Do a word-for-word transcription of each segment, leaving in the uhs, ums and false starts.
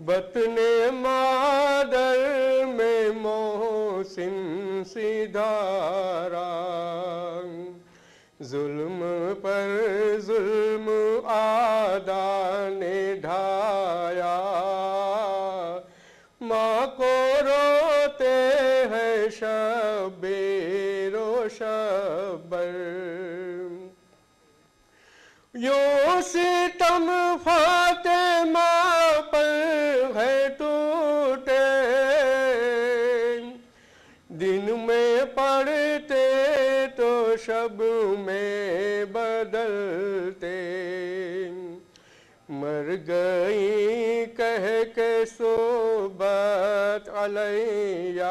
بطن مادر میں محسن سی دھارا، ظلم پر ظلم آدھا نے ڈھایا، ماں کو روتے ہیں شبیر و شبر، یوں ستم فاطمہ پر ہے ٹوٹے، دن میں پڑھتے تو شب میں بدلتے، مر گئی کہہ کے صحبت علیہ،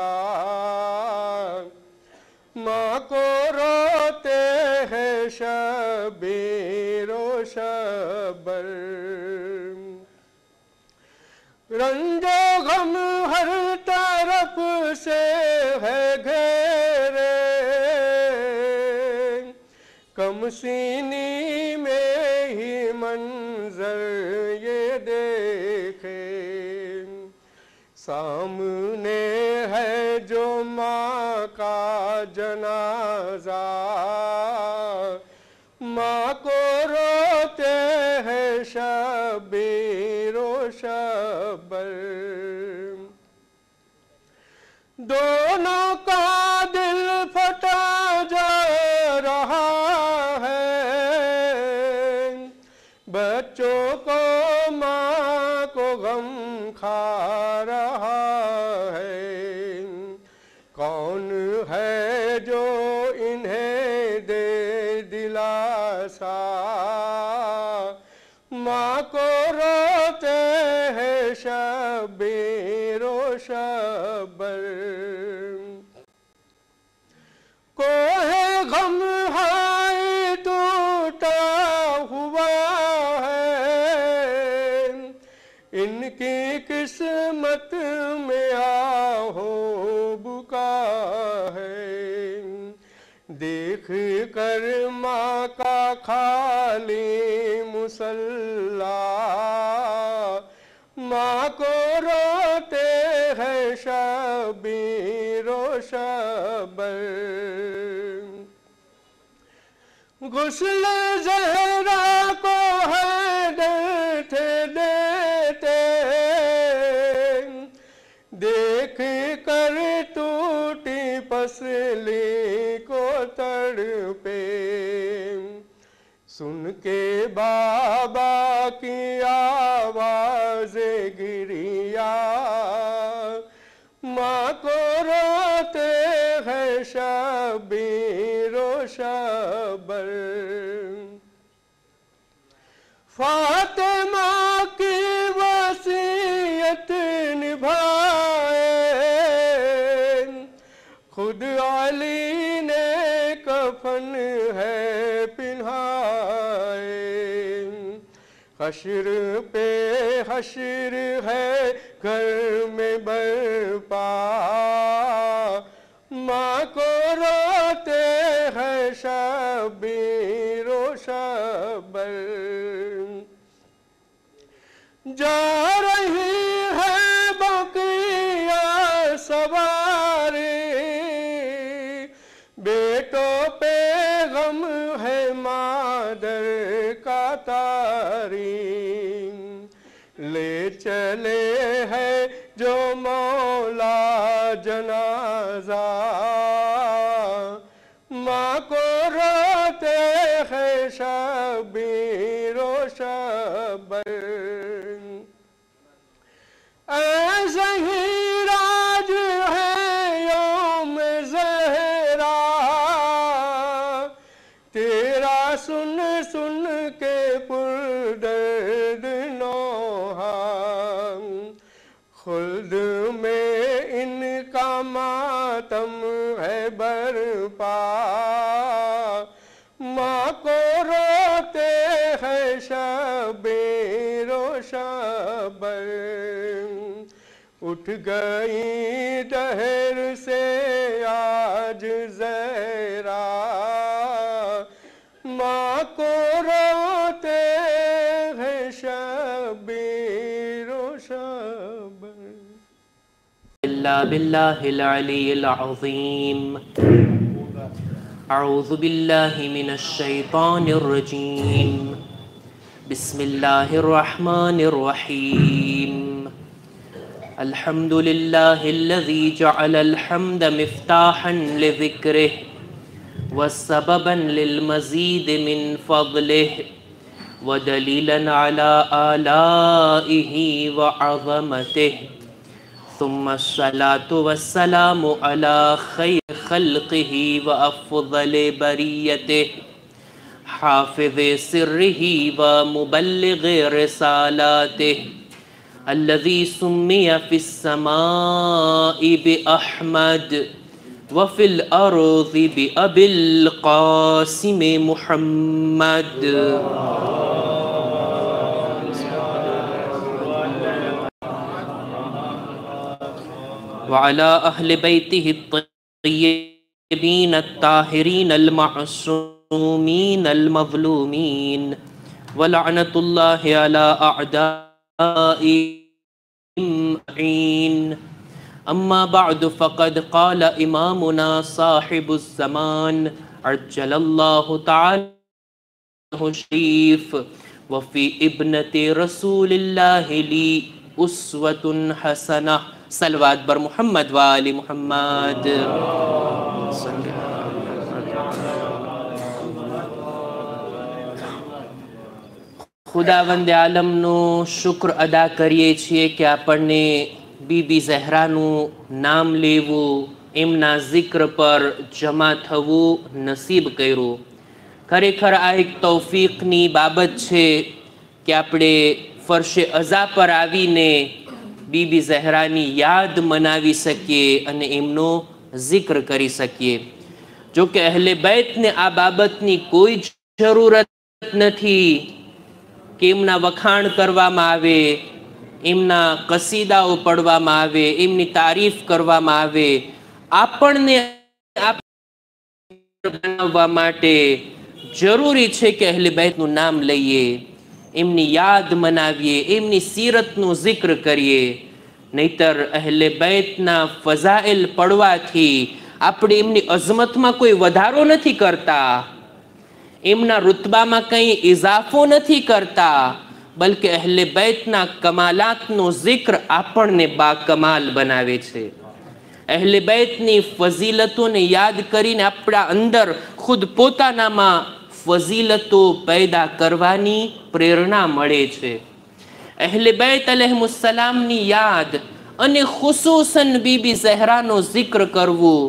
ماں کو روتے ہیں شبیر و شبر، رنج و غم ہر طرف سے ہے گھیرے، کم سینی میں ہی منظر یہ دیکھے، سامنے ہے جو ماں کا جنازہ، ماں کو روتے ہیں شبیر و شبر، دونوں کا دل پھٹا جا رہا ہے، بچوں کو ماں کو غم کھا رہا ہے، کون ہے جو انہیں دے دلاسا، ماں کو روتے ہیں شبیر و شبر، کوہ غم ہائے ٹوٹا ہوا ہے، ان کی قسمت میں آہو بکا ہے، دیکھ کر ماں کا خالی مصلی، ماں کو روتے ہیں شبیر و شبر، غسل زہرا کو ہے ڈنٹے دیتے، دیکھ کر ٹوٹی پسلی کو تڑپے، سن کے بابا کی آواز گریا، ماں کو روتے ہیں شبیر و شبر، فاطمہ کی وصیت نبھائے، خود علی نے کفن ہے پہنائے، حشر پہ حشر ہے گھر میں برپا، ماں کو روتے ہیں شبیر و شبر، جا رہی ہے بقیہ سواری، بیٹوں پہ غم ہے مادر کا تاری، لے چلے ہے جو مولا جنازہ، ماں کو روتے ہیں شبیر و شبر، اے زہیر آج ہے یوم زہرا، تیرا سن سن کے پردرد نوحہ، خلد میں ان کا ماتم ہے برپا، ماں کو روتے ہیں شبیر و شبر، اٹھ گئی دہر سے آج زہرا، ماں کو روتے ہیں شبیر و شبر۔ إلا بالله العلي العظيم. أعوذ بالله من الشيطان الرجيم. بسم الله الرحمن الرحيم. الحمد لله الذي جعل الحمد مفتاحا لذكره وسببا للمزيد من فضله ودليلا على آلائه وعظمته. ثم الصلاة والسلام على خير خلقه وأفضل بريته حافظ سره ومبلغ رسالاته الذي سمي في السماء بأحمد وفي الأرض بأبي القاسم محمد. وعلى أهل بيته الطيبين الطاهرين المعصومين المظلومين ولعنة الله على أعدائهم. أما بعد فقد قال إمامنا صاحب الزمان عجل الله تعالى الشريف وفي ابنة رسول الله لي أسوة حسنة. صلوات بر محمد وآل محمد. ખુદાવંદ આલમનો શુક્ર અદા કરીએ છીએ કે આપણને બીબી ઝહરાનું નામ લેવું, એમના જિક્ર પર જમા થવું નસીબ કર્યું. ખરેખર આ એક તૌફીકની બાબત છે કે આપણે ફરશે અઝા પર આવીને બીબી ઝહરાની યાદ મનાવી શકીએ અને એમનો જિક્ર કરી શકીએ. જો કે અહલે બૈતને આ બાબતની કોઈ જરૂરત નથી કે એમના વખાણ કરવામાં આવે, એમના કસીદાઓ પડવામાં આવે, એમની તારીફ કરવામાં આવે. આપણને બનાવવા માટે જરૂરી છે કે અહલે બૈતનું નામ લઈએ, એમની યાદ મનાવીએ, એમની સીરતનું જિક્ર કરીએ. નહીતર અહલે બૈતના ફઝાઇલ પડવાથી આપણે એમની અઝમતમાં કોઈ વધારો નથી કરતા, એમના રુતબામાં કંઈ ઇઝાફો નથી કરતા, બલકે અહલે બૈતના કમાલાતનો જિક્ર આપણને બાકમાલ બનાવે છે. અહલે બૈતની ફઝીલતોને યાદ કરીને આપણા અંદર ખુદ પોતાનામાં ફઝીલતો પેદા કરવાની પ્રેરણા મળે છે. અહલે બૈત અલૈહિસ્સલામની યાદ અને ખુસૂસન બીબી ઝહરાનો જિક્ર કરવું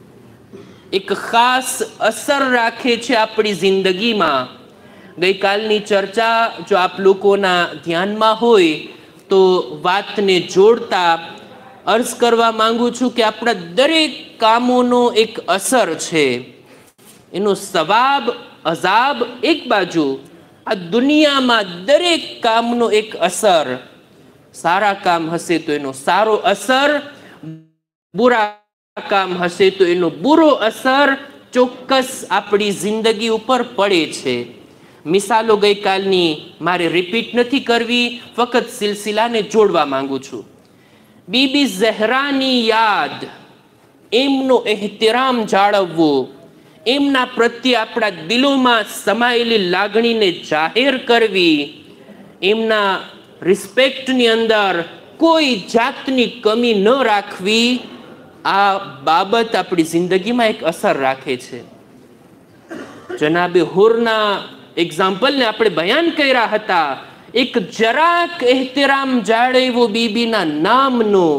એક ખાસ અસર રાખે છે આપણી જિંદગીમાં. ગઈકાલની ચર્ચા જો આપ લોકોના ધ્યાનમાં હોય તો વાતને જોડતા અર્ઝ કરવા માંગુ છું કે આપણા દરેક કામોનો એક અસર છે. એનો સવાબ અઝાબ એક બાજુ, આ દુનિયામાં દરેક કામનો એક અસર. સારા કામ હશે તો એનો સારો અસર, બુરા કામ હશે તો એનો બુરો અસર ચોક્કસ આપણી જિંદગી ઉપર પડે છે. મિસાલો ગઈકાલની મારે રિપીટ નથી કરવી, ફક્ત સિલસિલાને જોડવા માંગુ છું. બીબી ઝહરાની યાદ, એમનો એહતરામ જાળવવો, એમના પ્રત્યે આપણા દિલોમાં સમાયેલી લાગણીને જાહેર કરવી, એમના રિસ્પેક્ટની અંદર કોઈ જાતની કમી ન રાખવી, આ બાબત આપણી જિંદગીમાં એક અસર રાખે છે. જનાબે હુરના એક્ઝામ્પલને આપણે બયાન કર્યા હતા. એક જરાક એહતરામ જાળવ્યો બીબીના નામનો,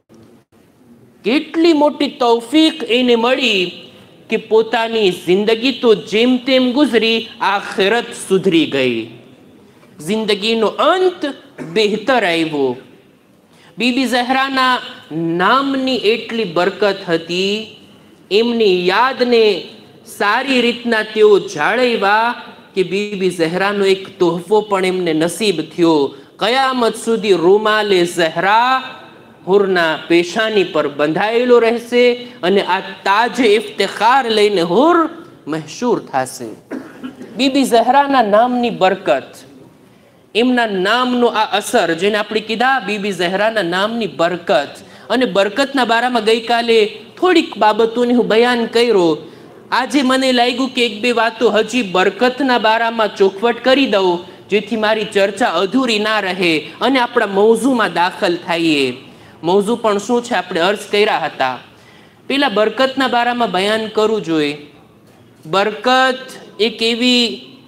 કેટલી મોટી તૌફીક એને મળી કે પોતાની જિંદગી તો જેમ તેમ ગુજરી, આખિરત સુધરી ગઈ, જિંદગીનો અંત બહેતર આવ્યો. બીબી ઝહરાના નામની એટલી બરકત હતી, એમની યાદને સારી રીતના તેઓ જાળવ્યા કે બીબી ઝહરાનો એક તોહફો પણ એમને નસીબ થયો. કયામત સુધી રૂમાલે ઝહરા હુરના પેશાની પર બંધાયેલો રહેશે અને આ તાજ ઇફ્તિખાર લઈને હુર મહેશૂર થશે. બીબી ઝહરાના નામની બરકત એમના નામનો આ અસર જેને આપણે કીધા બીબી ઝહરાના નામની બરકત, અને બરકતના બારામાં ગઈકાલે થોડીક બાબતોની હું બયાન કર્યો. આજે મને લાગ્યું કે એક બે વાતો હજી બરકતના બારામાં ચોખવટ કરી દઉં, જેથી મારી ચર્ચા અધૂરી ના રહે અને આપણા મૌઝુમાં દાખલ થઈએ. મૌઝુ પણ શું છે આપણે અર્જ કર્યા હતા. પેલા બરકતના બારામાં બયાન કરવું જોઈએ. બરકત એક એવી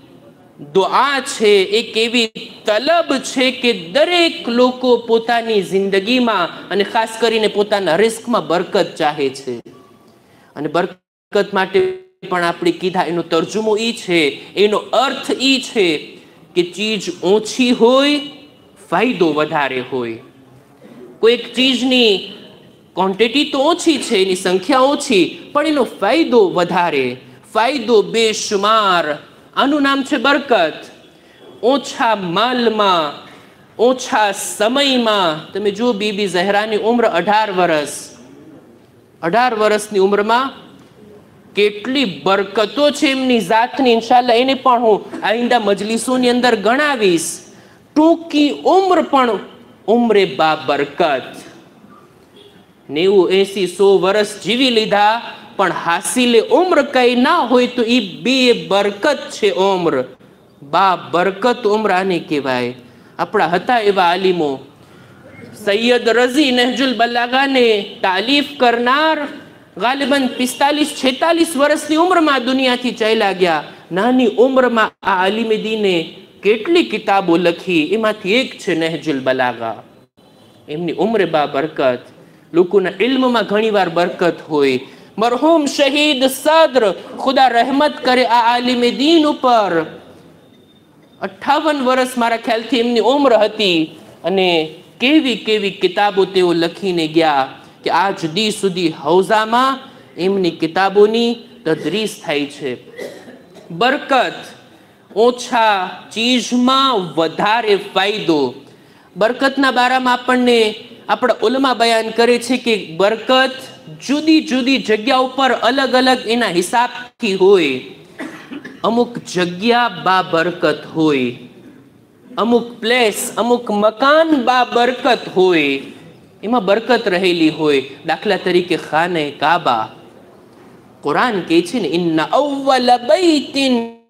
દુઆ છે, એક એવી તલબ છે કે દરેક લોકો પોતાની જિંદગીમાં અને ખાસ કરીને પોતાના રિસ્કમાં બરકત ચાહે છે. અને બરકત માટે પણ આપણે કીધા એનો તર્જુમો ઈ છે, એનો અર્થ ઈ છે કે ચીજ ઓછી હોય, ફાયદો વધારે હોય. કોઈક ચીજની ક્વોન્ટિટી તો ઓછી છે, એની સંખ્યા ઓછી, પણ એનો ફાયદો વધારે, ફાયદો બેશુમાર. આનું નામ છે બરકત. ઓછા માલમાં, ઓછા સમયમાં. તમે જુઓ બીબી ઝહરાની ઉંમર અઢાર વર્ષ, અઢાર વર્ષની ઉંમરમાં કેટલી બરકતો છે એમની જાતની. ઇન્શાલ્લાહ એને પણ હું આઈંદા મજલિસોની અંદર ગણાવીશ. ટૂંકી ઉંમર પણ ઉંમરે બા બરકત. નેવું એસી સો વર્ષ જીવી લીધા, પણ હાસિલે ઉમ્ર કઈ ના હોય તો એ બે બરકત છે ઉમ્ર. બા બરકત ઉમ્ર આને કહેવાય. આપણા હતા એવા આલિમો, સૈયદ રઝી નહજુલ બલાગાને તાલીફ કરનાર ગાલિબન પિસ્તાલીસ છેતાલીસ વર્ષની ઉંમરમાં દુનિયાથી ચાલ્યા ગયા. નાની ઉંમરમાં આ આલિમે દીને કેટલી કિતાબો લખી, એમાંથી એક છે નહજુલ બલાગા. એમની ઉંમરે બા બરકત. લોકોના ઇલ્મમાં ઘણીવાર બરકત હોય. મરહૂમ શહીદ સદ્ર, ખુદા રહેમત કરે આ આલિમે દીન ઉપર. અઠ્ઠાવન વર્ષ મારા ખ્યાલથી એમની ઉંમર હતી, અને કેવી કેવી કિતાબો તેઓ લખીને ગયા કે આજ દી સુધી હૌઝામાં એમની કિતાબોની તદરીસ થાય છે. બરકત, ઓછા ચીજમાં વધારે ફાયદો. બરકતના બારામાં આપણને આપણા ઉલમા બયાન કરે છે કે બરકત જુદી જુદી જગ્યા ઉપર અલગ અલગ એના હિસાબથી હોય. અમુક જગ્યા બા બરકત હોય, અમુક પ્લેસ, અમુક મકાન બા બરકત હોય, એમાં બરકત રહેલી હોય. દાખલા તરીકે ખાને કાબા. કુરાન કહે છે ને, ઇન્ના અવ્વલ બૈતિન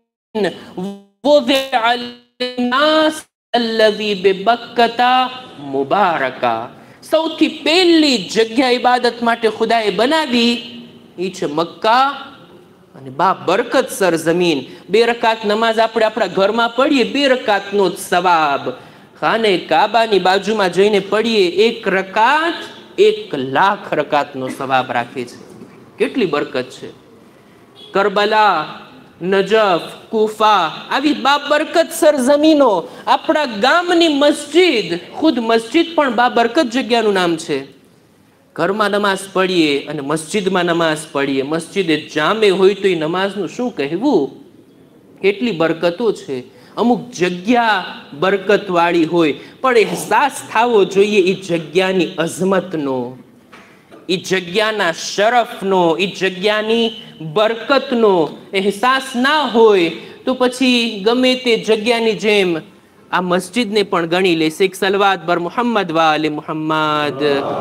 વુદિઅ લિન્નાસ અલ્લઝી બિબક્કતા મુબારકા. સૌથી પહેલી જગ્યા ઇબાદત માટે ખુદાએ બનાવી એ છે મક્કા અને બા બરકત સરજમીન. બે રકાત નમાઝ આપણે આપણા ઘરમાં પડીએ, બે રકાતનો જ સવાબ. ખાને કાબાની બાજુમાં જઈને પડીએ, એક રકાત એક લાખ રકાતનો સવાબ રાખે છે. કેટલી બરકત છે. કરબલા, નજફ, કુફા, આવી બાબરકત સરજમીનો. આપણા ગામની મસ્જિદ, ખુદ મસ્જિદ પણ બાબરકત જગ્યાનું નામ છે. ઘરમાં નમાઝ પડીએ અને મસ્જિદમાં નમાઝ પડીએ, મસ્જિદે જામે હોય તો એ નમાઝનું શું કહેવું. કેટલી બરકતો છે. અમુક જગ્યા બરકતવાળી હોય, પણ અહેસાસ થવો જોઈએ એ જગ્યાની અઝમતનો, એ જગ્યાના શરફનો, એ જગ્યાની બરકતનો અહેસાસ ના હોય તો પછી ગમે તે જગ્યાની જેમ આ મસ્જિદને પણ ગણી લે. એક સલવાત બર મુહમ્મદ વાલે મુહમ્મદ.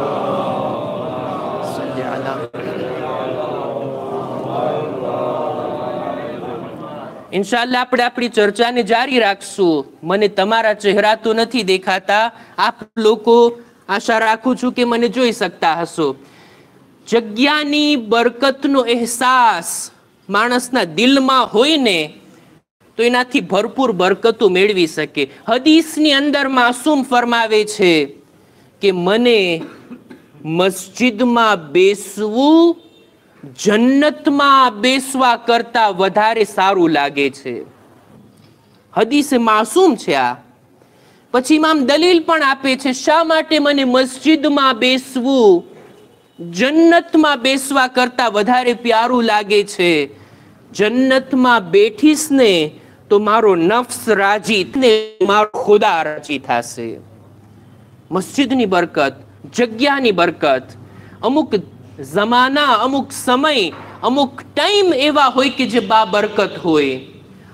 ઇન્શાઅલ્લાહ આપણે આપણી ચર્ચાને જારી રાખશું. મને તમારા ચહેરા તો નથી દેખાતા, આપ લોકો આશા રાખું છું કે મને જોઈ શકતા હશો. જગ્યાની બરકતનો અહેસાસ માણસના દિલમાં હોય ને તો એનાથી ભરપૂર બરકતો મેળવી શકે. હદીસની અંદર માસૂમ ફરમાવે છે કે મને મસ્જિદમાં બેસવું જન્નતમાં બેસવા કરતા વધારે સારું લાગે છે. હદીસે માસૂમ છે આ. પછી ઇમામ દલીલ પણ આપે છે શા માટે મને મસ્જિદમાં બેસવું જન્નતમાં બેસવા કરતા વધારે પ્યારું લાગે છે. જન્નતમાં બેઠીશ ને તો મારો નફ્સ રાજી ને મારો ખુદા રાજી થશે. મસ્જિદની બરકત, જગ્યાની બરકત. અમુક જમાના, અમુક સમય, અમુક ટાઈમ એવા હોય કે જે બા બરકત હોય.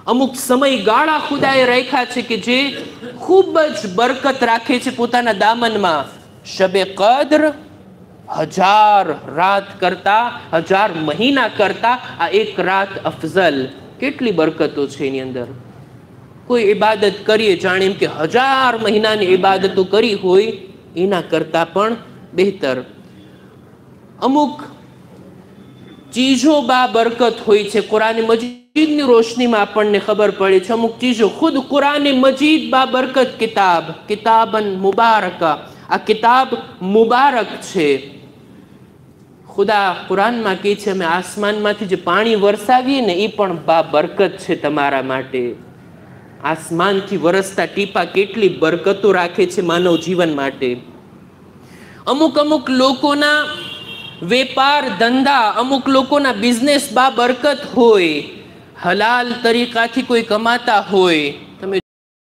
અમુક સમયગાળા ખુદાએ રાખ્યા છે કે જે ખૂબ જ બરકત રાખે છે પોતાના દામનમાં. શબે કદ્ર હજાર રાત કરતા, હજાર મહિના કરતા આ એક રાત અફઝલ. કેટલી બરકતો છે એની અંદર. કોઈ ઇબાદત કરીએ જાણે એમ કે હજાર મહિનાની ઇબાદતો કરી હોય એના કરતા પણ બહેતર. અમુક ચીજો બા બરકત હોય છે. કુરાન મજીદની રોશનીમાં આપણને ખબર પડે છે અમુક ચીજો. ખુદ કુરાન મજીદ બા બરકત કિતાબ, કિતાબન મુબારકા. આ કિતાબ મુબારક છે. ખુદા કુરાનમાં કહે છે અમે આસમાનમાંથી જે પાણી વરસાવીએ ને એ પણ બા બરકત છે તમારા માટે. આસમાનથી વરસતા ટીપા કેટલી બરકતો રાખે છે માનવ જીવન માટે. અમુક અમુક લોકોના વેપાર ધંધા, અમુક લોકોના બિઝનેસ બા બરકત હોય, હલાલ તરીકાથી કોઈ કમાતા હોય. તમે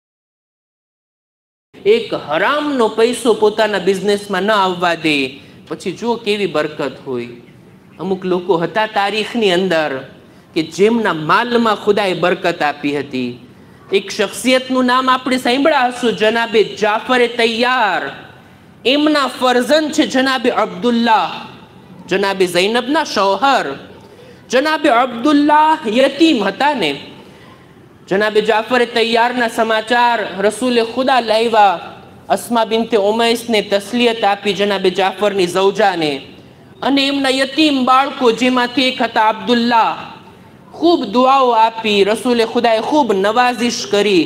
એક હરામનો પૈસો પોતાના બિઝનેસમાં ન આવવા દે, પછી જો કેવી બરકત હોય. અમુક લોકો હતા તારીખની અંદર કે જેમના માલમાં ખુદાએ બરકત આપી હતી. એક શખ્સિયતનું નામ આપણે સાંભળ્યા હશું, જનાબે જાફરે તૈયાર. એમના ફરઝંદ છે જનાબે અબ્દુલ્લાહ, જનાબે ઝૈનબના શૌહર. જનાબે અબ્દુલ્લાહ યતીમ હતા ને. જનાબે જાફરે તૈયારના સમાચાર રસૂલે ખુદા લાવ્યા. અસ્મા બિનતે ઉમૈસને તસ્લિયત આપી જનાબે જાફરની ઝૌજાને. અને એમના યતીમ બાળકો જેમાંથી એક હતા અબ્દુલ્લાહ. ખૂબ દુઆઓ આપી, રસૂલે ખુદાએ ખૂબ નવાઝિશ કરી.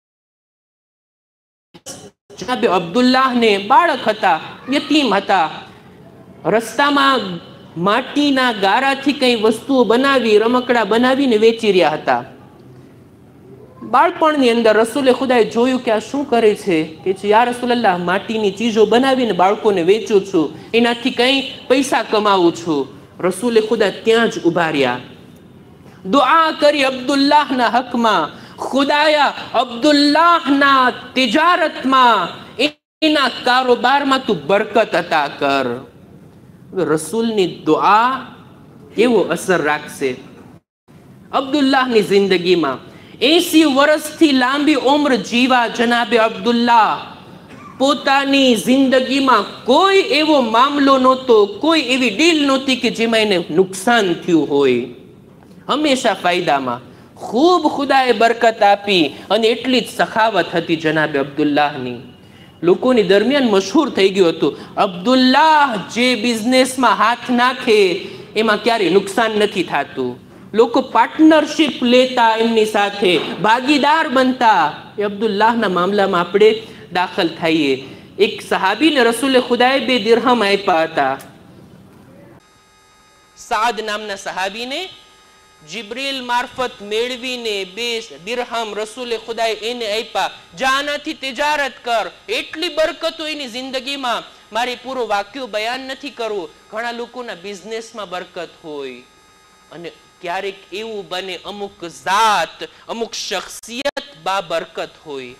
જનાબે અબ્દુલ્લાહને બાળક હતા, યતીમ હતા. રસ્તામાં માટીના ગારાથી કઈ વસ્તુઓ બનાવી, રમકડા બનાવીને વેચી રહ્યા હતા. બાળપણની અંદર રસૂલે ખુદાએ જોયું કે આ શું કરે છે. કે છે યા રસૂલલ્લાહ, માટીની ચીજો બનાવીને બાળકોને વેચું છું, એનાથી કઈ પૈસા કમાવું છું. રસૂલે ખુદા ત્યાં જ ઉભા રહ્યા, દુઆ કરી અબ્દુલ્લાહના હકમાં. ખુદાયા અબ્દુલ્લાહના તિજારતમાં, એના કારોબારમાં તું બરકત અતા કર. રસૂલની દુઆ કેવો અસર રાખશે અબ્દુલ્લાહની જિંદગીમાં. એસી વર્ષથી લાંબી ઉંમર જીવા જનાબે અબ્દુલ્લાહ. પોતાની જિંદગીમાં કોઈ એવો મામલો નહોતો, કોઈ એવી ડીલ નહોતી કે જેમાં એને નુકસાન થયું હોય. હંમેશા ફાયદામાં. ખૂબ ખુદાએ બરકત આપી અને એટલી જ સખાવત હતી જનાબે અબ્દુલ્લાહની. લોકોની દરમિયાન મશહૂર થઈ ગયું હતું, અબ્દુલ્લાહ જે બિઝનેસમાં હાથ નાખે એમાં ક્યારેય નુકસાન નથી થતું. લોકો પાર્ટનરશિપ લેતા, એમની સાથે ભાગીદાર બનતા. એ અબ્દુલ્લાહના મામલામાં આપણે દાખલ થઈએ. એક સહાબીને રસૂલે ખુદાએ બે દિરહમ આપ્યા હતા. સાદ નામના સહાબીને જિબ્રીલ મારફત મેળવીને બે દિરહમ રસૂલે ખુદાએ એને આપ્યા. જાનાથી તિજારત કર, એટલી બરકતો એની જિંદગીમાં. મારે પૂરો વાક્યો બયાન નથી કરવું. ઘણા લોકોના બિઝનેસમાં બરકત હોય અને ક્યારેક એવું બને અમુક જાત, અમુક શખ્સિયત બા બરકત હોય.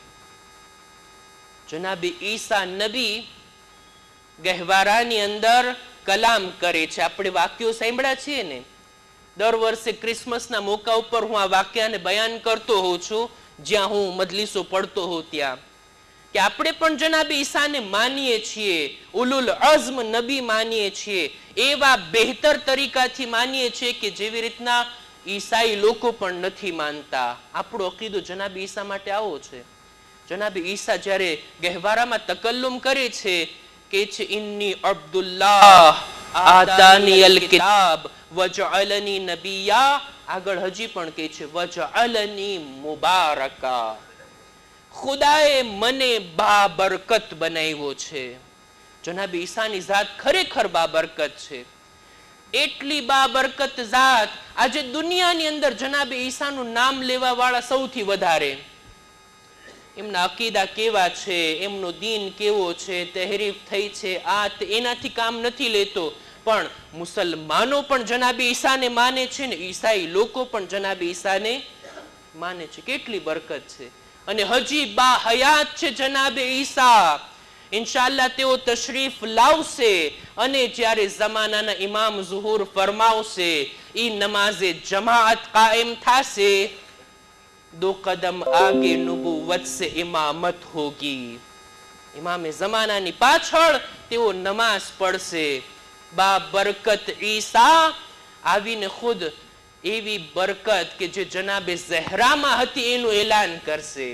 જનાબે ઈસા નબી ગહેવારાની અંદર કલામ કરે છે. આપણે વાક્યો સાંભળ્યા છીએ ને. દર વર્ષે ક્રિસમસના મોકા ઉપર હું આ વાક્યને બયાન કરતો હોઉં છું જ્યાં હું મજલિસો પડતો હોઉં ત્યાં, કે આપણે પણ જનાબે ઈસાને માનીએ છીએ, ઉલુલ અઝમ નબી માનીએ છીએ. એવા બહેતર તરીકાથી માનીએ છીએ કે જેવી રીતના ઈસાઈ લોકો પણ નથી માનતા. આપણો અકીદો જનાબે ઈસા માટે આવો છે. જનાબે ઈસા જ્યારે ગહેવારામાં તકલ્લુમ કરે છે કે છે ઇન્ની અબ્દુલ્લાહ આતાની અલ કિતાબ વજઅલની નબિયા. આગળ હજી પણ કહે છે વજઅલની મુબારકા. ખુદાએ મને બાબરકત બનાવ્યો છે. જનાબે ઈસાની જાત ખરેખર બાબરકત છે. એટલી બાબરકત જાત આજે દુનિયાની અંદર જનાબે ઈસાનું નામ લેવા વાળા સૌથી વધારે. એમના અકીદા કેવા છે, એમનો દીન કેવો છે, તહેરીફ થઈ છે, આ એનાથી કામ નથી લેતો. પણ મુસલમાનો પણ જનાબે ઈસાને માને છે ને ઈસાઈ લોકો પણ જનાબે ઈસાને માને છે. કેટલી બરકત છે. અને હજી બા હયાત છે જનાબે ઈસા. ઇન્શાઅલ્લાહ તેઓ તશરીફ લાવશે અને જ્યારે જમાનાના ઇમામ ઝુહુર ફરમાવશે, ઈ નમાઝે જમાઅત કાયમ થશે. दो कदम आगे नुबुव्वत से इमामत होगी। इमाम ज़माना ની પાછળ તેઓ નમાઝ પડશે। બા બરકત ઈસા આવીને ખુદ એવી બરકત કે જે જનાબે ઝહરામાં હતી એનું એલાન કરશે।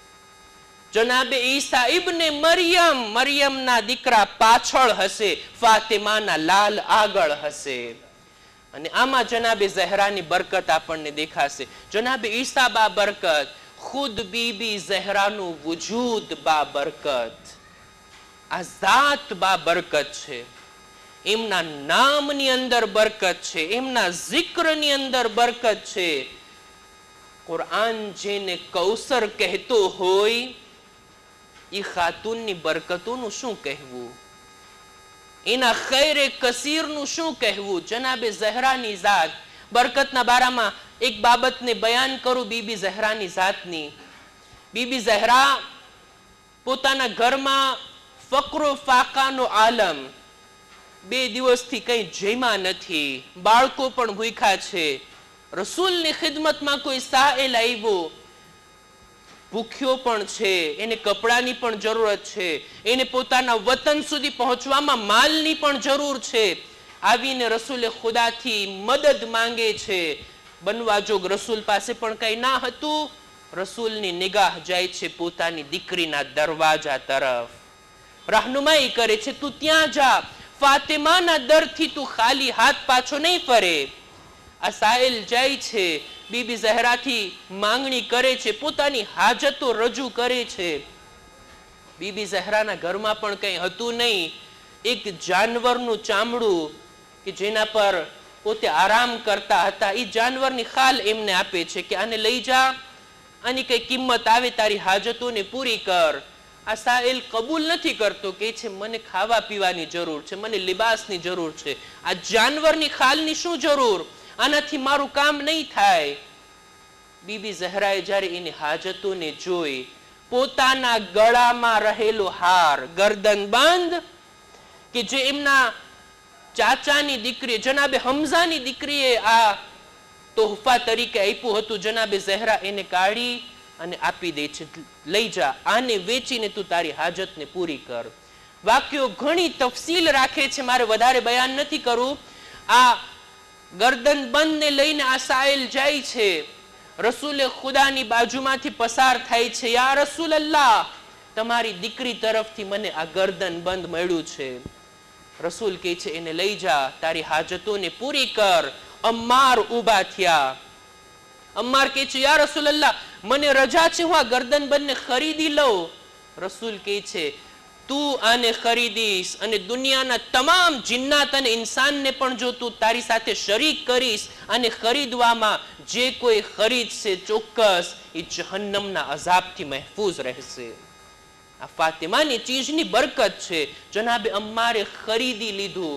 જનાબે ઈસા ઇબ્ને મરિયમ, મરિયમના દીકરા પાછળ હશે, ફાતિમાના લાલ આગળ હશે। અને આમાં જનાબે ઝહરાની બરકત આપણને દેખાશે। જનાબે ઈસા બા બરકત, ખુદ બીબી ઝહરાનું વજૂદ બા બરકત, આ ઝાત બા બરકત છે। એમના નામની અંદર બરકત છે, એમના જિક્રની અંદર બરકત છે। કુરાન જેને કૌસર કહેતો હોય એ ખાતુનની બરકતોનું શું કહેવું, એના ખૈરે કસીરનું શું કહેવું। જનાબે ઝહરાની ઝાત બરકતના બારામાં એક બાબતને બયાન કરું બીબી ઝહરાની ઝાતની। બીબી ઝહરા પોતાના ઘરમાં ફકરો ફાકાનો આલમ, બે દિવસથી કંઈ જમ્યા નથી, બાળકો પણ ભૂખ્યા છે। રસૂલની ખિદમતમાં કોઈ સાએલ આવ્યો, ભૂખ્યો પણ છે, એને કપડાની પણ જરૂરત છે, એને પોતાના વતન સુધી પહોંચવામાં માલની પણ જરૂર છે। આવીને રસૂલે ખુદાથી મદદ માંગે છે। બનવા જોગ રસૂલ પાસે પણ કંઈ ના હતું। રસૂલની નિગાહ જાય છે પોતાની દીકરીના દરવાજા તરફ, રહેનુમાઈ કરે છે, તું ત્યાં જા, ફાતિમાના દરથી તું ખાલી હાથ પાછો નહીં ફરે। આ સાએલ જાય છે, બીબી ઝહરાથી માંગણી કરે છે, પોતાની હાજતો રજૂ કરે છે। બીબી ઝહરાના ઘરમાં પણ કંઈ હતું નહીં, એક જાનવરનું ચામડું કે જેના પર પોતે આરામ કરતા હતા, એ જાનવરની ખાલ એમને આપે છે કે આને લઈ જા, આની કઈ કિંમત આવે તારી હાજતોને પૂરી કર। આ સાએલ કબૂલ નથી કરતો, કે છે મને ખાવા પીવાની જરૂર છે, મને લિબાસની જરૂર છે, આ જાનવરની ખાલની શું જરૂર, આનાથી મારું કામ નહીં થાય। બીબી ઝહરાએ જ્યારે એની હાજતોને જોઈ, પોતાના ગળામાં રહેલો હાર ગરદન બંધ કે જે એમના ચાચાની દીકરી જનાબે હમઝાની દીકરીએ આ તોહફા તરીકે આપ્યું હતું, જનાબે ઝહરા એને કાઢી અને આપી દે છે, લઈ જા, આને વેચીને તું તારી હાજતને પૂરી કર। વાક્યો ઘણી તફસીલ રાખે છે, મારે વધારે બયાન નથી કરવું। આ ગરદન બંધને લઈને આ સાએલ જાય છે, રસૂલે ખુદાની બાજુમાંથી પસાર થાય છે, યા રસૂલ અલ્લાહ, તમારી દીકરી તરફથી મને આ ગરદન બંધ મળ્યું છે। રસૂલ કહે છે એને લઈ જા, તારી હાજતોને પૂરી કર। અમ્માર ઊભા થયા। અમ્માર કહે છે યા રસૂલ અલ્લાહ, મને રજા છે, હું આ ગરદન બંધને ખરીદી લઉં। રસૂલ કહે છે તું આને ખરીદીશ અને દુનિયાના તમામ જિન્નાત અને ઇન્સાનને પણ જો તું તારી સાથે શરીક કરીશ અને ખરીદવામાં જે કોઈ ખરીદશે ચોક્કસ એ જહન્નમના અઝાબથી મહેફૂઝ રહેશે। આ ફાતિમાની ચીજની બરકત છે। જનાબે અમ્મારે ખરીદી લીધું।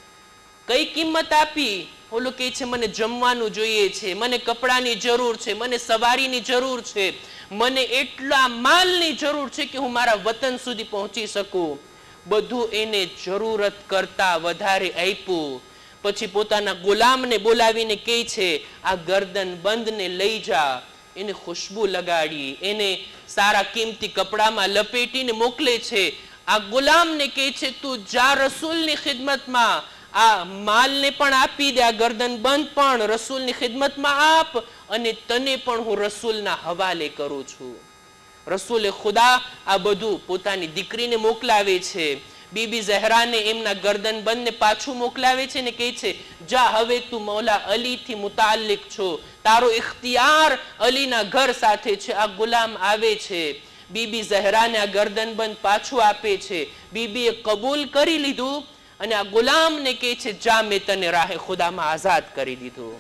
કઈ કિંમત આપી? ઓલો કહે છે મને જમવાનું જોઈએ છે, મને કપડાની જરૂર છે, મને સવારીની જરૂર છે, મને એટલા માલની જરૂર છે કે હું મારા વતન સુધી પહોંચી શકું। બધું એને જરૂરત કરતા વધારે આપ્યું। પછી પોતાના ગુલામને બોલાવીને કહે છે આ ગરદન બંધને લઈ જા, એને ખુશ્બુ લગાડી, એને સારા કિંમતી કપડામાં લપેટીને મોકલે છે। આ ગુલામને કહે છે તું જા રસૂલની ખિદમતમાં, આ માલને પણ આપી દે, આ ગરદન બંધ પણ રસૂલની ખિદમતમાં આપ, અને તને પણ હું રસૂલના હવાલે કરું છું। રસૂલે ખુદા આ બધું પોતાની દીકરીને મોકલાવે છે। બીબી ઝહરાને એમના ગરદન બંધને પાછું મોકલાવે છે ને કહે છે જા, હવે તું મૌલા અલીથી મુતાલ્લિક છો, તારો ઇખ્તિયાર અલીના ઘર સાથે છે। આ ગુલામ આવે છે, બીબી ઝહરાને આ ગરદન બંધ પાછું આપે છે। બીબીએ કબૂલ કરી લીધું અને આ ગુલામને કહે છે જા, મેં તને રાહે ખુદામાં આઝાદ કરી દીધું।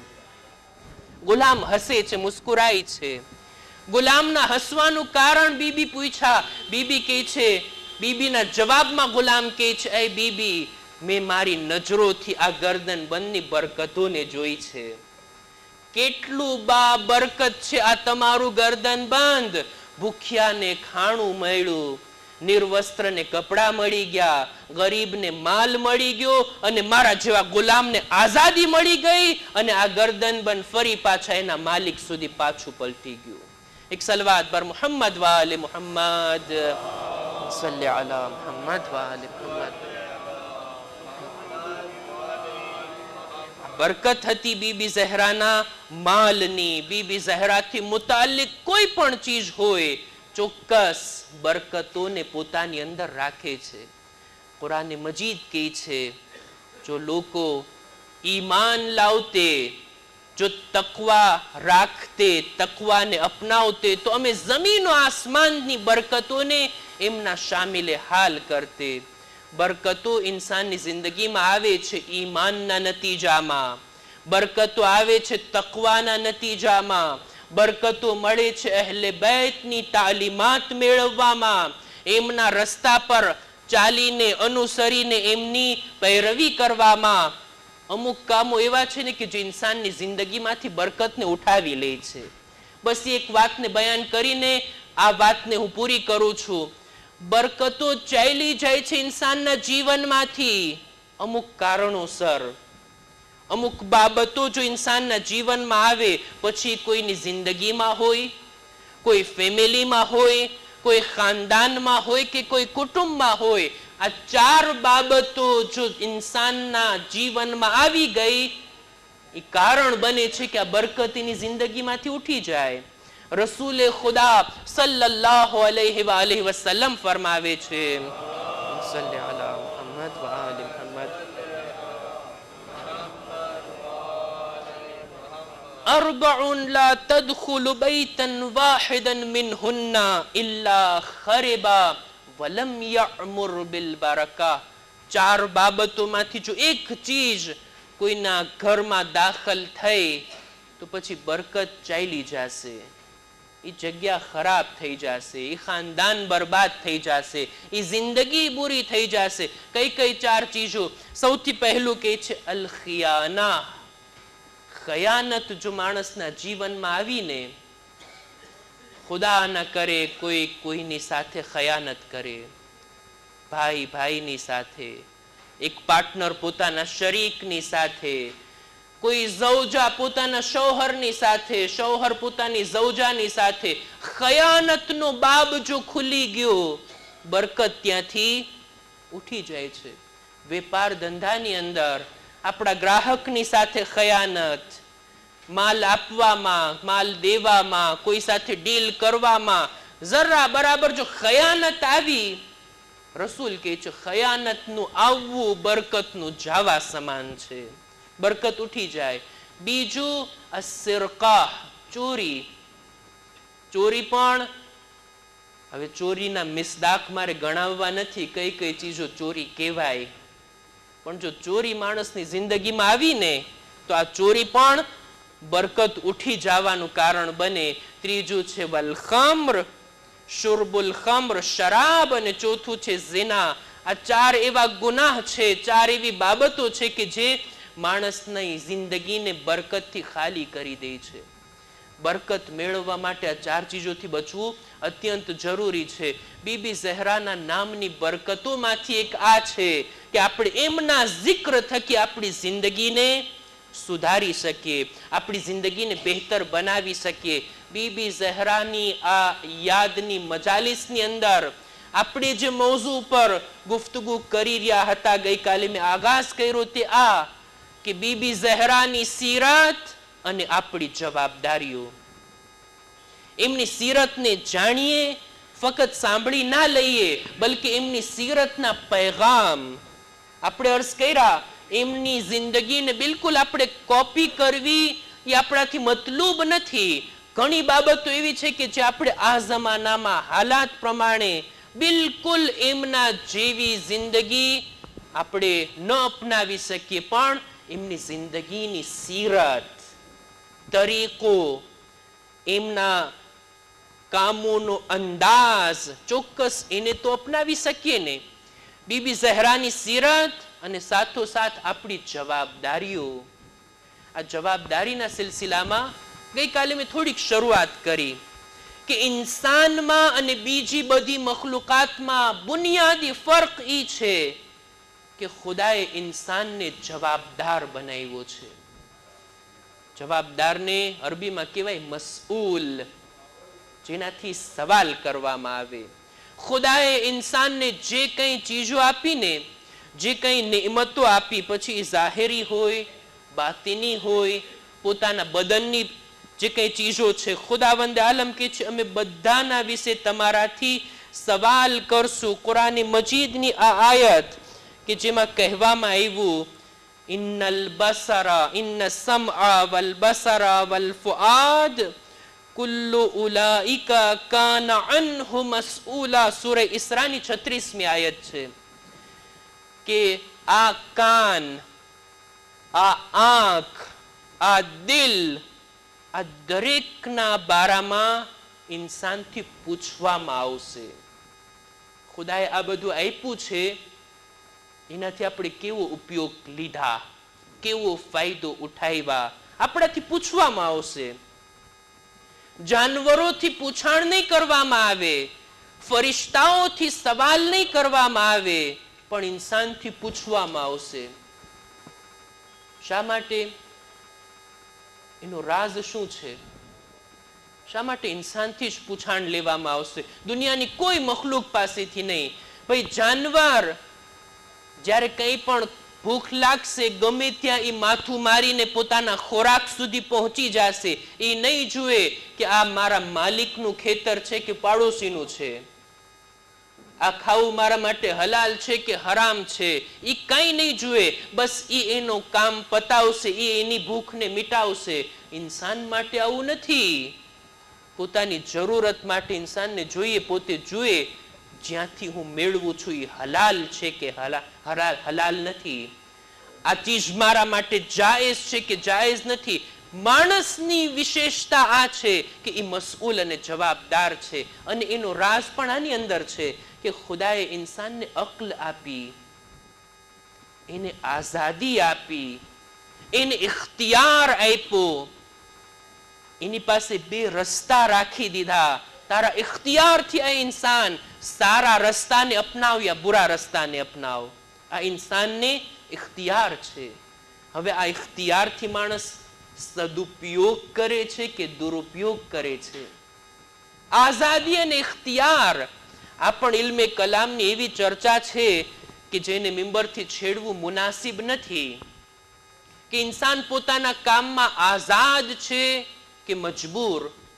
ગુલામ હસે છે, મુસ્કુરાય છે। ગુલામના હસવાનું કારણ બીબી પૂછ્યા। બીબી કહે છે, બીબીના જવાબમાં ગુલામ કહે છે એ બીબી, મેં મારી નજરોથી આ ગરદન બંધની બરકતોને જોઈ છે। કેટલું બા બરકત છે આ તમારું ગરદન બંધ। ભૂખ્યાને ખાણું મળ્યું, નિર્વસ્ત્રને કપડાં મળી ગયા, ગરીબને માલ મળી ગયો, અને મારા જેવા ગુલામને આઝાદી મળી ગઈ, અને આ ગરદન બંધ ફરી પાછા એના માલિક સુધી પાછું પલટી ગયું। ایک سلوات بر محمد وآل محمد صلی علی محمد وآل محمد. બરકત હતી બીબી ઝહરાના માલની. બીબી ઝહરાથી મુતાલિક કોઈ પણ ચીજ હોય ચોક્કસ બરકતોને પોતાની અંદર રાખે છે. કુરાન મજીદ કહે છે જો લોકો ઈમાન લાવતે, જો તકવા રાખતે, તકવાને અપનાવતે તો અમે જમીન આસમાનની બરકતોને એમના શામિલે હાલ કરતે. બરકતો ઇન્સાનની જિંદગીમાં આવે છે ઈમાનના નતીજામાં, બરકતો આવે છે તકવાના નતીજામાં, બરકતો મળે છે અહેલે બૈતની તાલીમાત મેળવવામાં, એમના રસ્તા પર ચાલીને અનુસરીને એમની પૈરવી કરવામાં. અમુક કામો એવા છે ને કે જે ઇન્સાનની જિંદગીમાંથી બરકતને ઉઠાવી લે છે. બસ એક વાતને બયાન કરીને આ વાતને હું પૂરી કરું છું. બરકતો ચાલી જાય છે ઇન્સાનના જીવનમાંથી અમુક કારણોસર. અમુક બાબતો જો ઇન્સાનના જીવનમાં આવે પછી કોઈની જિંદગીમાં હોય, કોઈ ફેમિલીમાં હોય, કોઈ ખાનદાનમાં હોય કે કોઈ કુટુંબમાં હોય, આ ચાર બાબતો જો ઇન્સાનના જીવનમાં આવી ગઈ એ કારણ બને છે કે આ બરકતીની જિંદગીમાંથી ઉઠી જાય. રસૂલે ખુદા સલ્લલ્લાહુ અલૈહિ વઆલિહિ વસલ્લમ ફરમાવે છે સલ્લી અલા મુહમ્મદ વ આલિ મુહમ્મદ અરબઉન લા તદખુલુ બૈતન વાહિદન મિનહુન્ના ઇલ્લા ખરિબા વલમ યઅમુર બિલ બરકા. ચાર બાબતોમાંથી જો એક ચીજ કોઈના ઘરમાં દાખલ થઈ તો પછી બરકત ચાલી જશે, એ જગ્યા ખરાબ થઈ જશે, એ ખાનદાન બરબાદ થઈ જશે, એ જિંદગી બુરી થઈ જશે. કઈ કઈ ચાર ચીજો? સૌથી પહેલું કહે છે અલ ખિયાના. ખયાનત જો માણસના જીવનમાં આવીને, ખુદા ન કરે કોઈ કોઈની સાથે ખયાનત કરે, ભાઈ ભાઈની સાથે, એક પાર્ટનર પોતાના શરીકની સાથે, કોઈ ઝૌજા પોતાના શૌહરની સાથે, શૌહર પોતાની ઝૌજાની સાથે, ખયાનતનો બાબ જો ખુલી ગયો બરકત ત્યાંથી ઉઠી જાય છે. વેપાર ધંધાની અંદર આપણા ગ્રાહકની સાથે ખયાનત, માલ આપવામાં, માલ દેવામાં, કોઈ સાથે ડીલ કરવામાં જરા બરાબર જો ખયાનત આવી, રસૂલ કહે છે ખયાનતનું આવવું બરકતનું જાવા સમાન છે, બરકત ઉઠી જાય. બીજું અસિરકા, ચોરી. ચોરી પણ હવે ચોરીના મિસદાક મારે ગણાવવા નથી કઈ કઈ ચીજો ચોરી કહેવાય, પણ જો ચોરી માણસની જિંદગીમાં આવીને તો આ ચોરી પણ બરકત ઉઠી જવાનું કારણ બને. ત્રીજું છે વલ ખમ્ર, શુરબુલ ખમ્ર, શરાબ, અને ચોથું છે ઝિના. આ ચાર એવા ગુનાહ છે, ચાર એવી બાબતો છે કે જે માણસની જિંદગીને બરકતથી ખાલી કરી દે છે. બરકત મેળવવા માટે આ ચાર ચીજોથી બચવું અત્યંત જરૂરી છે. બીબી ઝહરાના નામની બરકતોમાંથી એક આ છે કે આપણે એમના જિક્ર થકી આપણી જિંદગીને સુધારી શકીએ, આપણી જિંદગીને બહેતર બનાવી શકીએ. બીબી ઝહરાની આ યાદની મજાલિસની અંદર આપણે જે મૌઝુ પર ગુફ્તગુ કરી રહ્યા હતા, ગઈકાલે મેં આગાઝ કર્યો તે આ કે બીબી ઝહરાની સીરત અને આપણી જવાબદારીઓ. એમની સીરતને જાણીએ, ફક્ત સાંભળી ના લઈએ, બલકે એમની સીરતના પૈગામ આપણે અર્ઝ કર્યા. એમની જિંદગીને બિલકુલ આપણે કોપી કરવી એ આપણાથી મતલૂબ નથી. ઘણી બાબતો એવી છે કે જે આપણે આ જમાનામાં હાલાત પ્રમાણે બિલકુલ એમના જેવી જિંદગી આપણે ન અપનાવી શકીએ, પણ એમની જિંદગીની સીરત, તરીકો, એમના કામોનો અંદાજ ચોક્કસ એને તો અપનાવી શકીએ ને. બીબી ઝહરાની સીરત અને સાથોસાથ આપણી જવાબદારીઓ. આ જવાબદારીના સિલસિલામાં ગઈકાલે મેં થોડીક શરૂઆત કરી કે ઇન્સાનમાં અને બીજી બધી મખલુકાતમાં બુનિયાદી ફર્ક એ છે કે ખુદાએ ઇન્સાનને જવાબદાર બનાવ્યો છે. જવાબદારને અરબીમાં કહેવાય મસઉલ. જેનાથી સવાલ કરવામાં આવે. ખુદાએ ઇન્સાનને જે કંઈ ચીજો આપીને, જે કંઈ નિયમતો આપી, પછી જાહેરી હોય, બાતિની હોય, પોતાના બદનની જે કંઈ ચીજો છે, ખુદાવંદ આલમ કે છે અમે બધાના વિશે તમારાથી સવાલ કરશું. કુરાન મજીદની આ આયત કે જેમાં કહેવામાં આવ્યું ઇન્નલ બસરા ઇન્ન સમઆ વલ બસરા વલ ફુઆદ કુલ્લુ ઉલાઇકા કાન અન્હુ મસઉલા. સૂરે ઇસરાની છત્રીસમી આયત છે કે આ કાન, આ આંખ, આ દિલ, આ દરેકના બારામાં ઇન્સાનથી પૂછવામાં આવશે. ખુદાએ આ બધું આપ્યું છે, એનાથી આપણે કેવો ઉપયોગ લીધા, કેવો ફાયદો ઉઠાવ્યા, આપણાથી પૂછવામાં આવશે. જાનવરોથી પૂછાણ નહીં કરવામાં આવે, ફરિશ્તાઓથી સવાલ નહીં કરવામાં આવે, પણ ઇન્સાનથી પૂછવામાં આવશે. શા માટે? એનો રાઝ શું છે? શા માટે ઇન્સાનથી જ પૂછાણ લેવામાં આવશે, દુનિયાની કોઈ મખલુક પાસેથી નહીં? ભાઈ, જાનવર જ્યારે કંઈ પણ ભૂખ લાગશે ગમે ત્યાં એ માથું મારીને પોતાના ખોરાક સુધી પહોંચી જશે. એ નહીં જુએ કે આ મારા માલિકનું ખેતર છે કે પાડોશીનું છે, આ ખાવું મારા માટે હલાલ છે કે હરામ છે, એ કંઈ નહીં જુએ. બસ એ એનું કામ પતાવશે, એ એની ભૂખને મિટાવશે. ઇન્સાન માટે આવું નથી. પોતાની જરૂરત માટે ઇન્સાનને જોઈએ, પોતે જુએ જ્યાંથી હું મેળવું છું એ હલાલ છે કે હલાલ હલાલ નથી, આ ચીજ મારા માટે જાયઝ છે કે જાયઝ નથી. માણસની વિશેષતા આ છે કે એ મસઉલ અને જવાબદાર છે. અને એનો રાઝ પણ આની અંદર છે કે ખુદાએ ઇન્સાનને અક્લ આપી, એને આઝાદી આપી, એને ઇખ્તિયાર આપ્યો, એની પાસે બે રસ્તા રાખી દીધા. તારા ઇખ્તિયારથી આ ઇન્સાન સારા રસ્તાને અપનાવ યા બુરા રસ્તાને અપનાવ. આ ઇન્સાનને ઇખ્તિયાર છે. હવે આ ઇખ્તિયારથી માણસ સદુપયોગ કરે છે કે દુરુપયોગ કરે છે? આઝાદી અને ઇખ્તિયાર આ પણ ઇલ્મે કલામની એવી ચર્ચા છે કે જેને મિંબરથી છેડવું મુનાસિબ નથી. કે ઇન્સાન પોતાના કામમાં આઝાદ છે કે મજબૂર.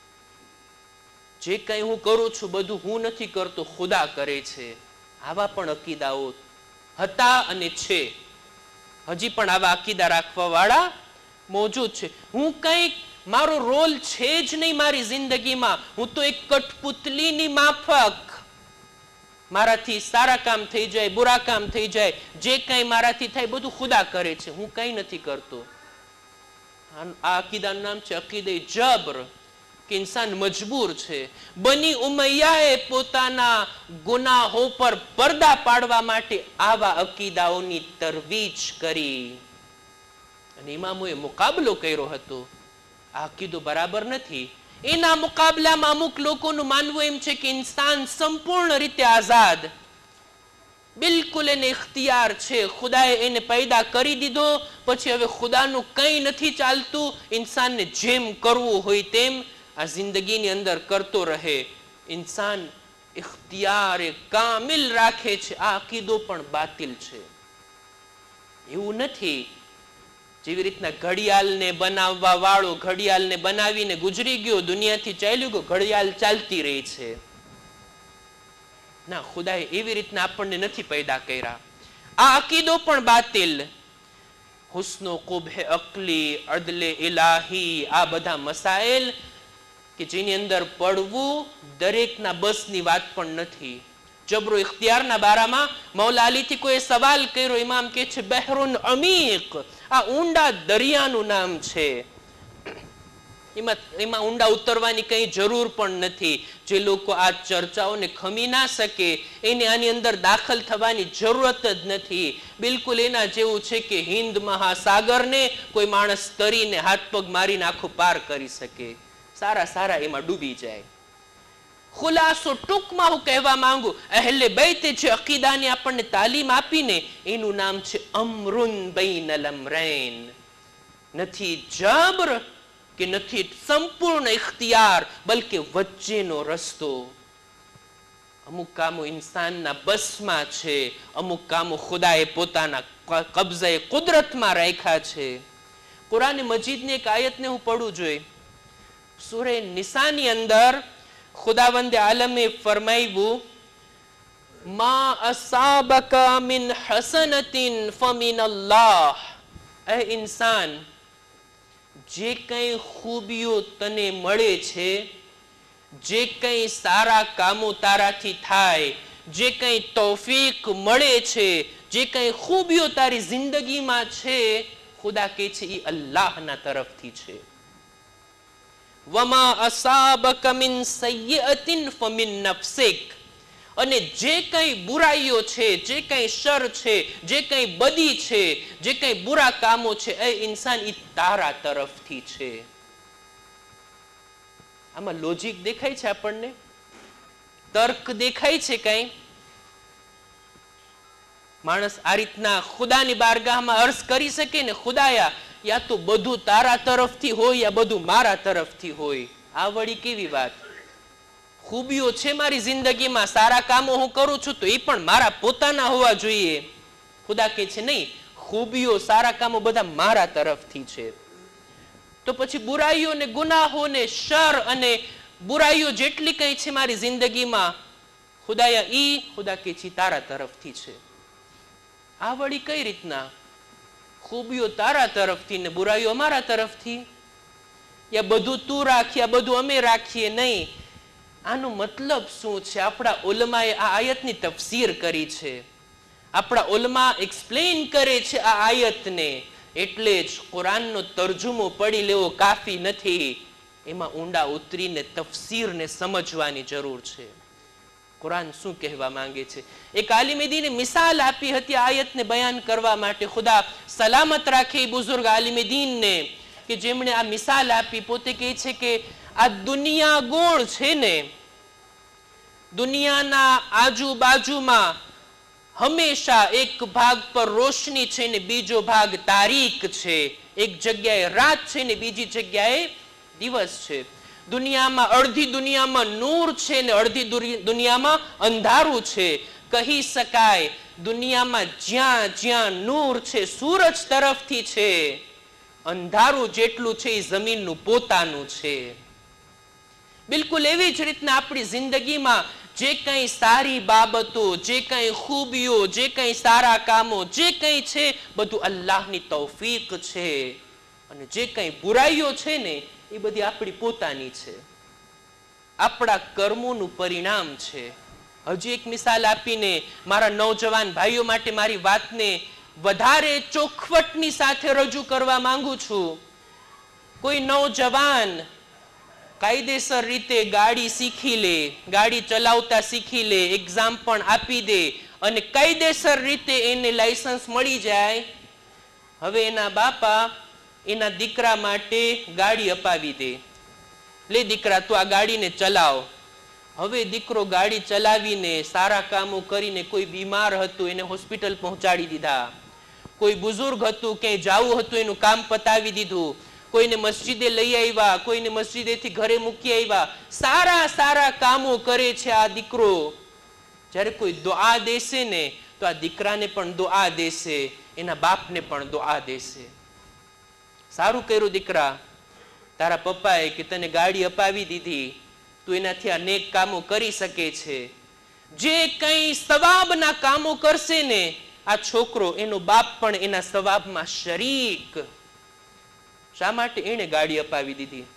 જે કંઈ હું કરું છું બધું હું નથી કરતો, ખુદા કરે છે. આવા પણ અકીદાઓ હતા અને છે. હજી પણ આવા અકીદા રાખવા વાળા મોજૂદ છે. હું કંઈક મારો રોલ છે જ નહીં મારી જિંદગીમાં, હું તો એક કઠપુતલીની માફક, મારાથી સારા કામ થઈ જાય, બુરા કામ થઈ જાય, જે કંઈ મારાથી થાય બધું ખુદા કરે છે, હું કંઈ નથી કરતો. આ અકીદાનું નામ છે અકીદે જબર, કે ઇન્સાન મજબૂર છે. બની ઉમૈયાએ પોતાના ગુનાહો પર પડદા પાડવા માટે આવા અકીદાઓની તરવીજ કરી અને ઇમામોએ મુકાબલો કર્યો હતો. આ અકીદો બરાબર નથી. એના મુકાબલામાં અમુક લોકોનું માનવું એમ છે કે ઇન્સાન સંપૂર્ણ રીતે આઝાદ, બિલકુલ એને ઇખ્તિયાર છે. ખુદાએ એને પેદા કરી દીધો, પછી હવે ખુદાનું કંઈ નથી ચાલતું, ઇન્સાનને જેમ કરવું હોય તેમ આ જિંદગીની અંદર કરતો રહે. ઇન્સાન ઇખ્તિયાર કામિલ રાખે છે. આ અકીદો પણ બાતિલ છે. એવું નથી જેવી રીતના ઘડિયાળને બનાવવા વાળો ઘડિયાળને બનાવીને ગુજરી ગયો, દુનિયાથી ચાલ્યું ગયો, ઘડિયાળ ચાલતી રહી છે. ના, ખુદાએ એવી રીતના આપણને નથી પેદા કર્યા. આ અકીદો પણ બાતિલ. હુસ્નો કુબહે અકલી, અદલે ઇલાહી, આ બધા મસાઇલ કે જેની અંદર પડવું દરેકના બસની વાત પણ નથી. જબરો ઇખ્તિયારના બારામાં મૌલા અલીથી કોઈ સવાલ કર્યો. ઇમામ કહે છે બહેરુન અમીક, આ ઊંડા દરિયાનું નામ છે. એમાં એમાં ઊંડા ઉતરવાની કંઈ જરૂર પણ નથી. જે લોકો આ ચર્ચાઓને ખમી ના શકે એને આની અંદર દાખલ થવાની જરૂરત જ નથી. બિલકુલ એના જેવું છે કે હિન્દ મહાસાગરને કોઈ માણસ તરીને હાથ પગ મારીને આખું પાર કરી શકે. સારા સારા એમાં ડૂબી જાય. ખુલાસો ટૂંકમાં હું કહેવા માંગુ, અહેલે બૈતે જે અકીદાની આપણને તાલીમ આપીને એનું નામ છે અમરુન બૈનલ અમરૈન. નથી જબર કે નથી સંપૂર્ણ ઇખ્તિયાર, બલકે વચ્ચેનો રસ્તો. અમુક કામો ઇન્સાનના બસમાં છે, અમુક કામો ખુદાએ પોતાના કબજાએ કુદરતમાં રાખ્યા છે. કુરાન મજીદની એક આયતને હું પડું જોઈએ. સૂરે નિસાની અંદર ખુદાવંદે આલમે ફરમાવ્યું, મા અસાબકા મિન હસનતિન ફમિન અલ્લાહ. એ ઇન્સાન, જે કંઈ ખૂબીઓ તને મળે છે, જે કંઈ સારા કામો તારાથી થાય, જે કંઈ તૌફીક મળે છે, જે કંઈ ખૂબીઓ તારી જિંદગીમાં છે, ખુદા કહે છે એ અલ્લાહના તરફથી છે. વમા અસાબક મિન સય્યતિન ફમિન નફસિક. અને જે કંઈ બુરાઈઓ છે, જે કંઈ શર છે, જે કંઈ બદી છે, જે કંઈ બુરા કામો છે, એ ઇન્સાન એ તારા તરફથી છે. આમાં લોજિક દેખાય છે આપણને? તર્ક દેખાય છે કઈ? માણસ આ રીતના ખુદાની બારગાહમાં અર્જ કરી શકે ને, ખુદાયા યા તો બધું તારા તરફથી હોય યા બધું મારા તરફથી હોય. આ વળી કેવી વાત? ખૂબીઓ છે મારી જિંદગીમાં, સારા કામો હું કરું છું તો એ પણ મારા પોતાના હોવા જોઈએ. ખુદા કહે છે નહીં, ખૂબીઓ સારા કામો બધા મારા તરફથી છે. તો પછી બુરાઈઓ ને ગુનાહો ને શર અને બુરાઈઓ જેટલી કઈ છે મારી જિંદગીમાં, ખુદાયા ઈ ખુદા કહે છે તારા તરફથી છે. આ વળી કઈ રીતના? ખૂબીઓ તારા તરફથી ને બુરાઈઓ અમારા તરફથી? યા બધું તું રાખીએ, બધું અમે રાખીએ? નહીં. આનો મતલબ શું છે? આપણા ઉલમાએ આ આયતની તફસીર કરી છે. આપણા ઉલમા એક્સપ્લેન કરે છે આ આયતને. એટલે જ કુરાનનો તર્જુમો પડી લેવો કાફી નથી. એમાં ઊંડા ઉતરીને તફસીરને સમજવાની જરૂર છે. કુરાન શું કહેવા માંગે છે? એક આલિમે દીને મિસાલ આપી હતી આયતને બયાન કરવા માટે. ખુદા સલામત રાખે એ બુઝુર્ગ આલિમે દીનને કે જેમણે આ મિસાલ આપી. પોતે કહે છે કે આ દુનિયા ગોળ છે ને, દુનિયાના આજુબાજુમાં હંમેશા એક ભાગ પર રોશની છે ને બીજો ભાગ તારીક છે. એક જગ્યાએ રાત છે ને બીજી જગ્યાએ દિવસ છે. દુનિયામાં અડધી દુનિયામાં નૂર છે ને અડધી દુનિયામાં અંધારું છે. કહી શકાય દુનિયામાં જ્યાં જ્યાં નૂર છે સૂરજ તરફથી છે, અંધારું જેટલું છે એ જમીનનું પોતાનું છે. બિલકુલ એવી જ રીતના આપણી જિંદગીમાં જે કંઈ સારી બાબતો, જે કંઈ ખૂબીઓ, જે કંઈ સારા કામો, જે કંઈ છે બધું અલ્લાહની તૌફીક છે. અને જે કંઈ બુરાઈઓ છે ને એ બધી આપણી પોતાની છે, આપણા કર્મોનું પરિણામ છે. હજી એક મિસાલ આપીને મારા નૌજવાન ભાઈઓ માટે મારી વાતને વધારે ચોખવટની સાથે રજૂ કરવા માંગુ છું. કોઈ નૌજવાન કાયદેસર રીતે ગાડી શીખી લે, ગાડી ચલાવતા શીખી લે, એક્ઝામ પણ આપી દે અને કાયદેસર રીતે એને લાયસન્સ મળી જાય. હવે એના બાપા એના દીકરા માટે ગાડી અપાવી દે. લે દીકરા તું આ ગાડીને ચલાવ. હવે દીકરો ગાડી ચલાવીને સારા કામો કરીને, કોઈ બીમાર હતું એને હોસ્પિટલ પહોંચાડી દીધા, કોઈ બુઝુર્ગ હતું ક્યાંય જાવું હતું એનું કામ પતાવી દીધું, કોઈને મસ્જિદે લઈ આવ્યા, કોઈને મસ્જિદેથી ઘરે મૂકી આવ્યા. સારા સારા કામો કરે છે આ દીકરો. જ્યારે કોઈ દુઆ દેશે ને તો આ દીકરાને પણ દુઆ દેશે, એના બાપને પણ દુઆ દેશે. સારું કર્યું દીકરા, તારા પપ્પાએ કે તને ગાડી અપાવી દીધી, તું એનાથી અનેક કામો કરી શકે છે. જે કંઈ સવાબના કામો કરશે ને આ છોકરો, એનો બાપ પણ એના સવાબમાં શરીક. શા માટે? એને ગાડી અપાવી દીધી.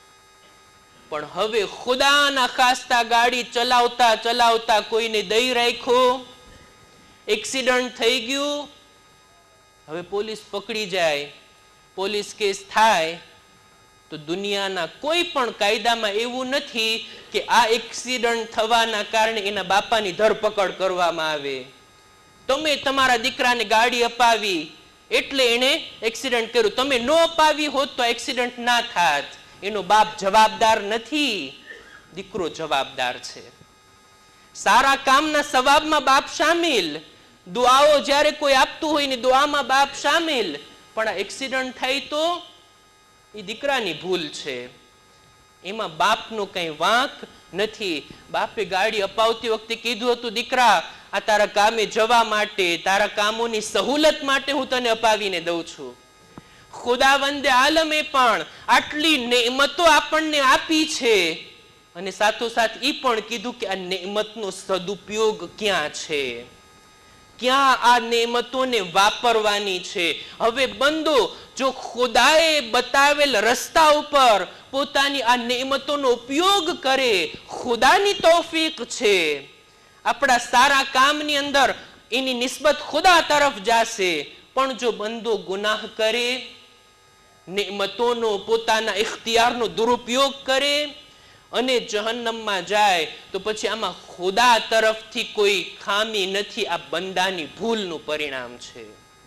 પણ હવે ખુદાના ખાસ્તા ગાડી ચલાવતા ચલાવતા કોઈને દઈ રાખ્યો, એક્સિડન્ટ થઈ ગયું, હવે પોલીસ પકડી જાય, પોલીસ કેસ થાય તો દુનિયાના કોઈ પણ કાયદામાં એવું નથી કે આ એક્સિડન્ટ થવાના કારણે એના બાપાની ધરપકડ કરવામાં આવે. તમે તમારા દીકરાને ગાડી અપાવી એટલે એને એક્સિડન્ટ કર્યું, તમે ન અપાવી હોત તો એક્સિડન્ટ ના થાત. એનો બાપ જવાબદાર નથી, દીકરો જવાબદાર છે. સારા કામના સવાબમાં બાપ શામિલ, દુઆઓ જ્યારે કોઈ આપતું હોય ને દુઆમાં બાપ શામિલ, પણ આ એક્સિડન્ટ થાય તો એ દીકરાની ભૂલ છે, એમાં બાપનો કઈ વાંક નથી. બાપે ગાડી અપાવતી વખતે કીધું હતું, દીકરા આ તારા કામે જવા માટે, તારા કામોની સહુલત માટે હું તને અપાવીને દઉં છું. ખુદાવંદે આલમે પણ આટલી નેમતો આપણને આપી છે અને સાથોસાથ એ પણ કીધું કે આ નેમતનો સદુપયોગ ક્યાં છે, ક્યાં આ નેમતોને વાપરવાની છે. હવે બંદો જો ખુદાએ બતાવેલ રસ્તા ઉપર પોતાની આ નેમતોનો ઉપયોગ કરે, ખુદાની તૌફીક છે. આપણા સારા કામની અંદર એની નિસ્બત ખુદા તરફ જશે. પણ જો બંદો ગુનાહ કરે, નેમતોનો પોતાના ઇખ્તિયારનો દુરુપયોગ કરે અને જહન્નમમાં જાય, તો પછી આમાં ખુદા તરફથી કોઈ ખામી નથી, આ બંદાની ભૂલનું પરિણામ છે.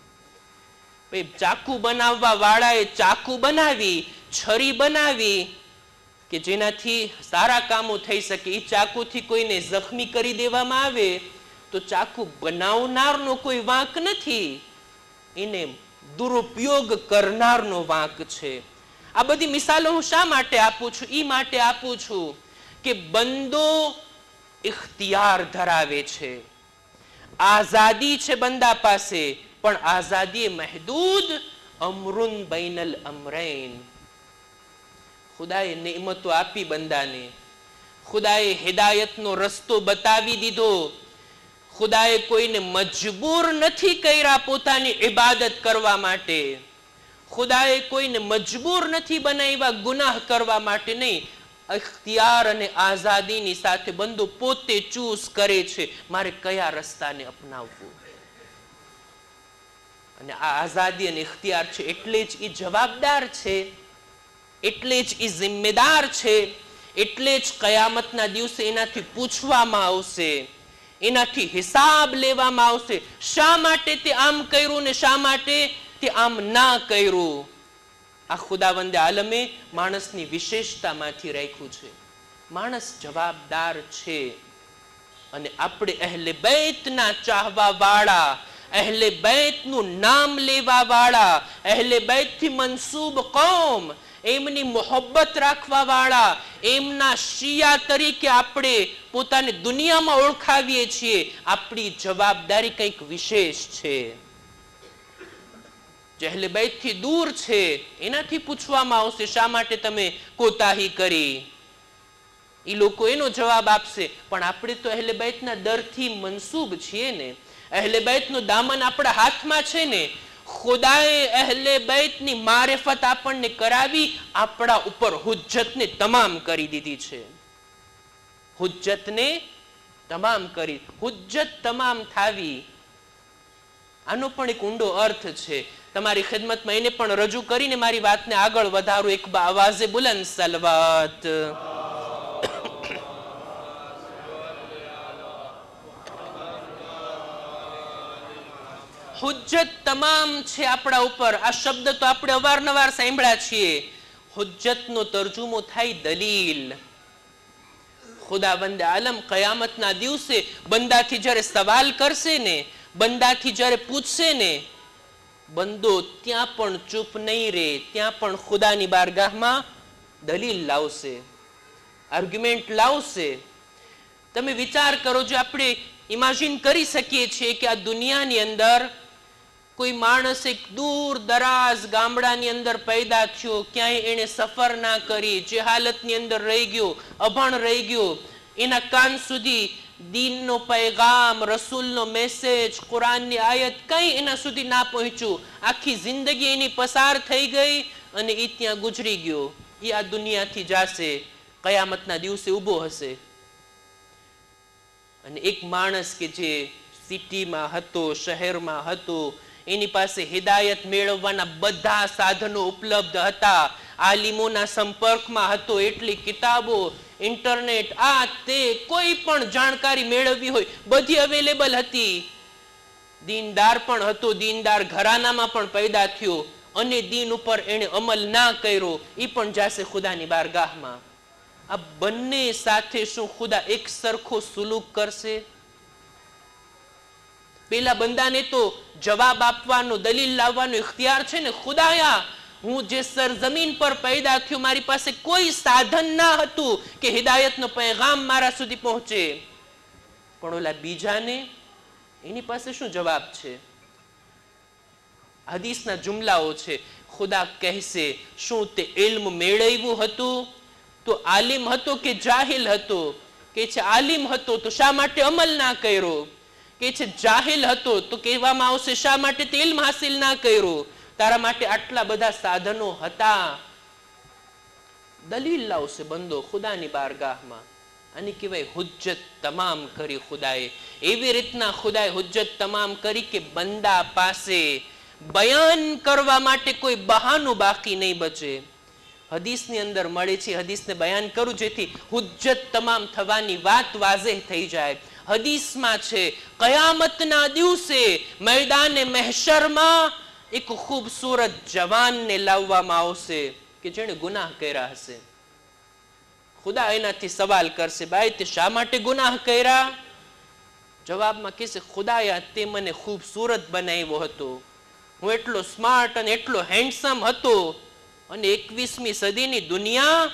ચાકુ બનાવવા વાળાએ ચાકુ બનાવી, છરી બનાવી કે જેનાથી સારા કામો થઈ શકે. એ ચાકુથી કોઈને જખમી કરી દેવામાં આવે તો ચાકુ બનાવનારનો કોઈ વાંક નથી, એને દુરુપયોગ કરનારનો વાંક છે. આ બધી મિસાલો હું શા માટે આપું છું? એ માટે આપું છું કે બંદો ઇખ્તિયાર ધરાવે છે, આઝાદી છે બંદા પાસે, પણ આઝાદી મહદૂદ, અમરુન બૈનલ અમરૈન. ખુદાએ નેમતો આપી બંદાને, ખુદાએ હિદાયતનો રસ્તો બતાવી દીધો, ખુદાએ કોઈને મજબૂર નથી કર્યા પોતાની ઇબાદત કરવા માટે, ખુદાએ કોઈને મજબૂર નથી બનાવ્યા ગુનાહ કરવા માટે. નહીં, ઇખ્તિયાર અને આઝાદીની સાથે બંદો પોતે ચૂઝ કરે છે મારે કયા રસ્તાને અપનાવવું. અને આ આઝાદી અને ઇખ્તિયાર છે એટલે જ એ જવાબદાર છે, એટલે જ એ જિમ્મેદાર છે, એટલે જ કયામતના દિવસે એનાથી પૂછવામાં આવશે, એનાથી હિસાબ લેવામાં આવશે. શા માટે તે આમ કર્યું ને શા માટે તે આમ ના કર્યું? આ ખુદાવંદે આલમે માણસની વિશેષતામાંથી રાખ્યું છે. માણસ જવાબદાર છે. અને આપણે અહેલે બૈતના ચાહવા વાળા, અહેલે બૈતનું નામ લેવા વાળા, અહેલે બૈતથી મનસૂબ કૌમ, એમની મોહબ્બત રાખવા વાળા, એમના શિયા તરીકે આપણે પોતાને દુનિયામાં ઓળખાવીએ છીએ. આપણી જવાબદારી કંઈક વિશેષ છે. જે અહેલે બૈતથી દૂર છે એનાથી પૂછવામાં આવશે શા માટે તમે કોતાહી કરી. એ લોકો એનો જવાબ આપશે, પણ આપણે તો અહેલે બૈતના દરથી મનસૂબ છીએ ને, અહેલે બૈતનો દામન આપણા હાથમાં છે ને. ખુદાએ અહેલે બૈતની મારિફત આપણને કરાવી, આપણા ઉપર હુજ્જતને તમામ કરી દીધી છે. હુજ્જતને તમામ કરી, હુજ્જત તમામ થાવી, આનો પણ એક ઊંડો અર્થ છે. તમારી ખિદમતમાં એને પણ રજૂ કરીને મારી વાતને આગળ વધારું. એક આવાજે બુલંદ સલવાત. હુજ્જત તમામ છે આપણા ઉપર. આ શબ્દ તો આપણે અવારનવાર સાંભળ્યા છીએ. હુજ્જતનો તર્જુમો થાય દલીલ. ખુદાવંદ આલમ કયામતના દિવસે બંદાથી જ્યારે સવાલ કરશે ને, બંદાથી જ્યારે પૂછશે ને, બંદો ત્યાં પણ ચૂપ નહીં રહે, ત્યાં પણ ખુદાની બારગાહમાં દલીલ લાવશે, આર્ગ્યુમેન્ટ લાવશે. તમે વિચાર કરો, જો આપણે ઇમેજિન કરી શકીએ છીએ કે આ દુનિયાની અંદર કોઈ માણસ એક દૂર દરાજ ગામડાની અંદર પેદા થયો, ક્યાંય એને સફર ના કરી, જે હાલતની અંદર રહી ગયો, અભણ રહી ગયો, એના કાન સુધી દીનનો પૈગામ, રસૂલનો મેસેજ, કુરાનની આયત કંઈ એના સુધી ના પહોંચ્યું, આખી જિંદગી એની પસાર થઈ ગઈ અને એ ત્યાં ગુજરી ગયો. એ આ દુનિયાથી જાશે, કયામતના દિવસે ઊભો હશે. અને એક માણસ કે જે સિટીમાં હતો, શહેરમાં હતો, એની પાસે હિદાયત મેળવવાના બધા સાધનો ઉપલબ્ધ હતા, આલિમોના સંપર્કમાં હતો, એટલી કિતાબો, ઇન્ટરનેટ, આ તે કોઈ પણ જાણકારી મેળવવી હોય બધી અવેલેબલ હતી. દીનદાર પણ હતો, દીનદાર ઘરાનામાં પણ પેદા થયો, અને દીન ઉપર એને અમલ ના કર્યો, એ પણ જાશે ખુદાની બારગાહમાં. આ બંને સાથે શું ખુદા એક સરખો સુલુક કરશે? પેલા બંદાને તો જવાબ આપવાનો, દલીલ લાવવાનો ઇખ્તિયાર છે ને. ખુદાયા હું જે સરજમીન પર પેદા થયો, મારી પાસે કોઈ સાધન ના હતું કે હિદાયતનો પૈગામ મારા સુધી પહોંચે. પણ ઓલા બીજાને, એની પાસે શું જવાબ છે? હદીસના જુમલાઓ છે. ખુદા કહેશે, શું તે ઇલ્મ મેળવ્યું હતું તો આલિમ હતો કે જાહિલ હતો? કે છે આલિમ હતો તો શા માટે અમલ ના કર્યો? કે છે જાહિલ હતો તો કહેવામાં આવશે શા માટે તે ઇલ્મ હાસિલ ના કર્યો? તારા માટે આટલા બધા સાધનો હતા. દલીલ લાવશે બંદો ખુદાની બારગાહમાં. અને કહેવાય હુજ્જત તમામ કરી ખુદાએ. એવી રીતના ખુદાએ હુજ્જત તમામ કરી કે બંદા પાસે બયાન કરવા માટે કોઈ બહાનું બાકી નહીં બચે. હદીસની અંદર મળે છે, હદીસને બયાન કરું જેથી હુજ્જત તમામ થવાની વાત વાઝેહ થઈ જાય. હદીસમાં છે, કયામતના દિવસે મેદાને મહેશરમાં એક ખૂબસૂરત જવાનને લાવવામાં આવશે કે જેણે ગુનાહ કર્યા હશે. ખુદા એનાથી સવાલ કરશે, ભાઈ તે શા માટે ગુનાહ કર્યા? જવાબમાં કહેશે, ખુદાયા તે મને ખૂબસૂરત બનાવ્યો હતો, હું એટલો સ્માર્ટ અને એટલો હેન્ડસમ હતો, અને એકવીસમી સદીની દુનિયા,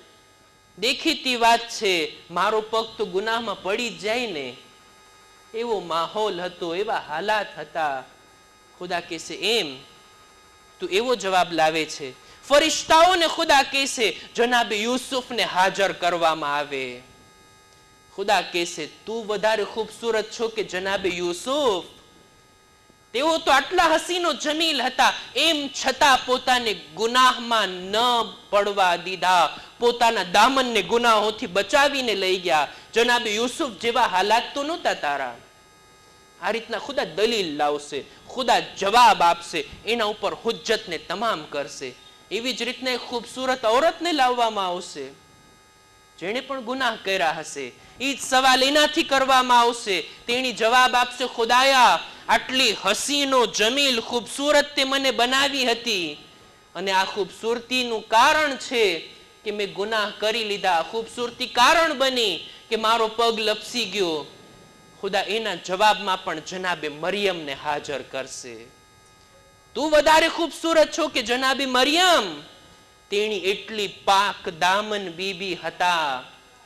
દેખીતી વાત છે મારો પગ તો ગુનાહમાં પડી જ જાય ને, એવો માહોલ હતો, એવા હાલાત હતા. ખુદા કહેશે એમ? તું એવો જવાબ લાવે છે. ફરિશ્તાઓને ખુદા કહેશે જનાબે યુસુફને હાજર કરવામાં આવે. ખુદા કહેશે તું વધારે ખૂબસૂરત છો કે જનાબે યુસુફ? તેઓ તો આટલા હસીનો જમીલ હતા, એમ છતાં પોતાને ગુનાહમાં ન પડવા દીધા, પોતાના દામનને ગુનાહોથી બચાવીને લઈ ગયા. જનાબે યુસુફ જેવા હાલાત તો નહોતા તારા. આ રીતના ખુદા દલીલ લાવશે, ખુદા જવાબ આપશે, એના ઉપર હુજ્જતને તમામ કરશે. એવી જ રીતના એક ખૂબસૂરત ઔરતને લાવવામાં આવશે જેણે પણ ગુનાહ કર્યા હશે. એ જ સવાલ એનાથી કરવામાં આવશે. તેણી જવાબ આપશે, ખુદાયા આટલી હસીનો જમીલ ખૂબસૂરત તે મને બનાવી હતી, અને આ ખૂબસૂરતીનું કારણ છે કે મેં ગુનાહ કરી લીધા. ખૂબસૂરતી કારણ બની કે મારો પગ લપસી ગયો. ખુદા એના જવાબમાં પણ જનાબે મરિયમને હાજર કરશે. તું વધારે ખૂબસૂરત છો કે જનાબે મરિયમ? તેણી એટલી પાક દામન બીબી હતા,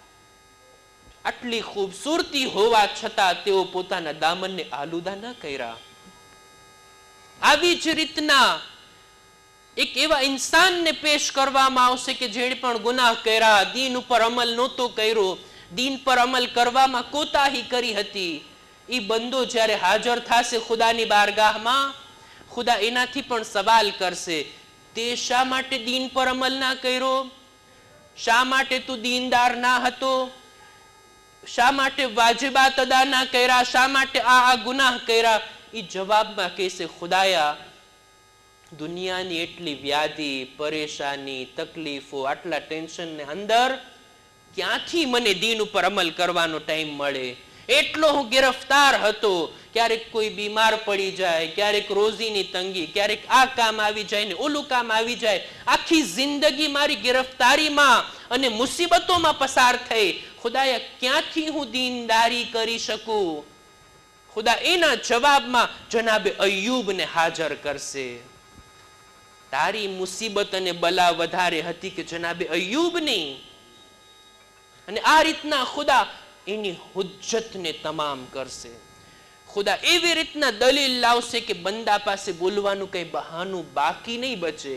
આટલી ખૂબસૂરતી હોવા છતાં તેઓ પોતાના દામનને આલુદા ન કર્યા. આવી જ રીતના એક એવા ઇન્સાનને પેશ કરવામાં આવશે કે જેણે પણ ગુનાહ કર્યા, દીન ઉપર અમલ નહોતો કર્યો, દીન પર અમલ કરવામાં કોતાહી કરી હતી. એ બંદો જ્યારે હાજર થશે ખુદાની બારગાહમાં, ખુદા એનાથી પણ સવાલ કરશે, તે શા માટે દીન પર અમલ ના કર્યો? શા માટે તું દીનદાર ના હતો? શા માટે વાજિબાત અદા ના કર્યા? શા માટે આ આ ગુનાહ કર્યા? એ જવાબમાં કહેશે, ખુદાયા દુનિયાની એટલી વ્યાધિ, પરેશાની, તકલીફો, આટલા ટેન્શનને અંદર ક્યાંથી મને દીન ઉપર અમલ કરવાનો ટાઈમ મળે? એટલો હું ગિરફ્તાર હતો. ક્યારેક કોઈ બીમાર પડી જાય, ક્યારેક રોજીની તંગી, ક્યારેક આ કામ આવી જાય ને ઓલું કામ આવી જાય. આખી જિંદગી મારી ગિરફ્તારીમાં અને મુસીબતોમાં પસાર થઈ. ખુદાયા ક્યાંથી હું દીનદારી કરી શકું? ખુદા એના જવાબમાં જનાબે અય્યુબને હાજર કરશે. તારી મુસીબત અને બલા વધારે હતી કે જનાબે અય્યુબની? અને આ રીતના ખુદા એની હુજ્જતને તમામ કરશે. ખુદા એવી રીતના દલીલ લાવશે કે બંદા પાસે બોલવાનું કઈ બહાનું બાકી નહીં બચે.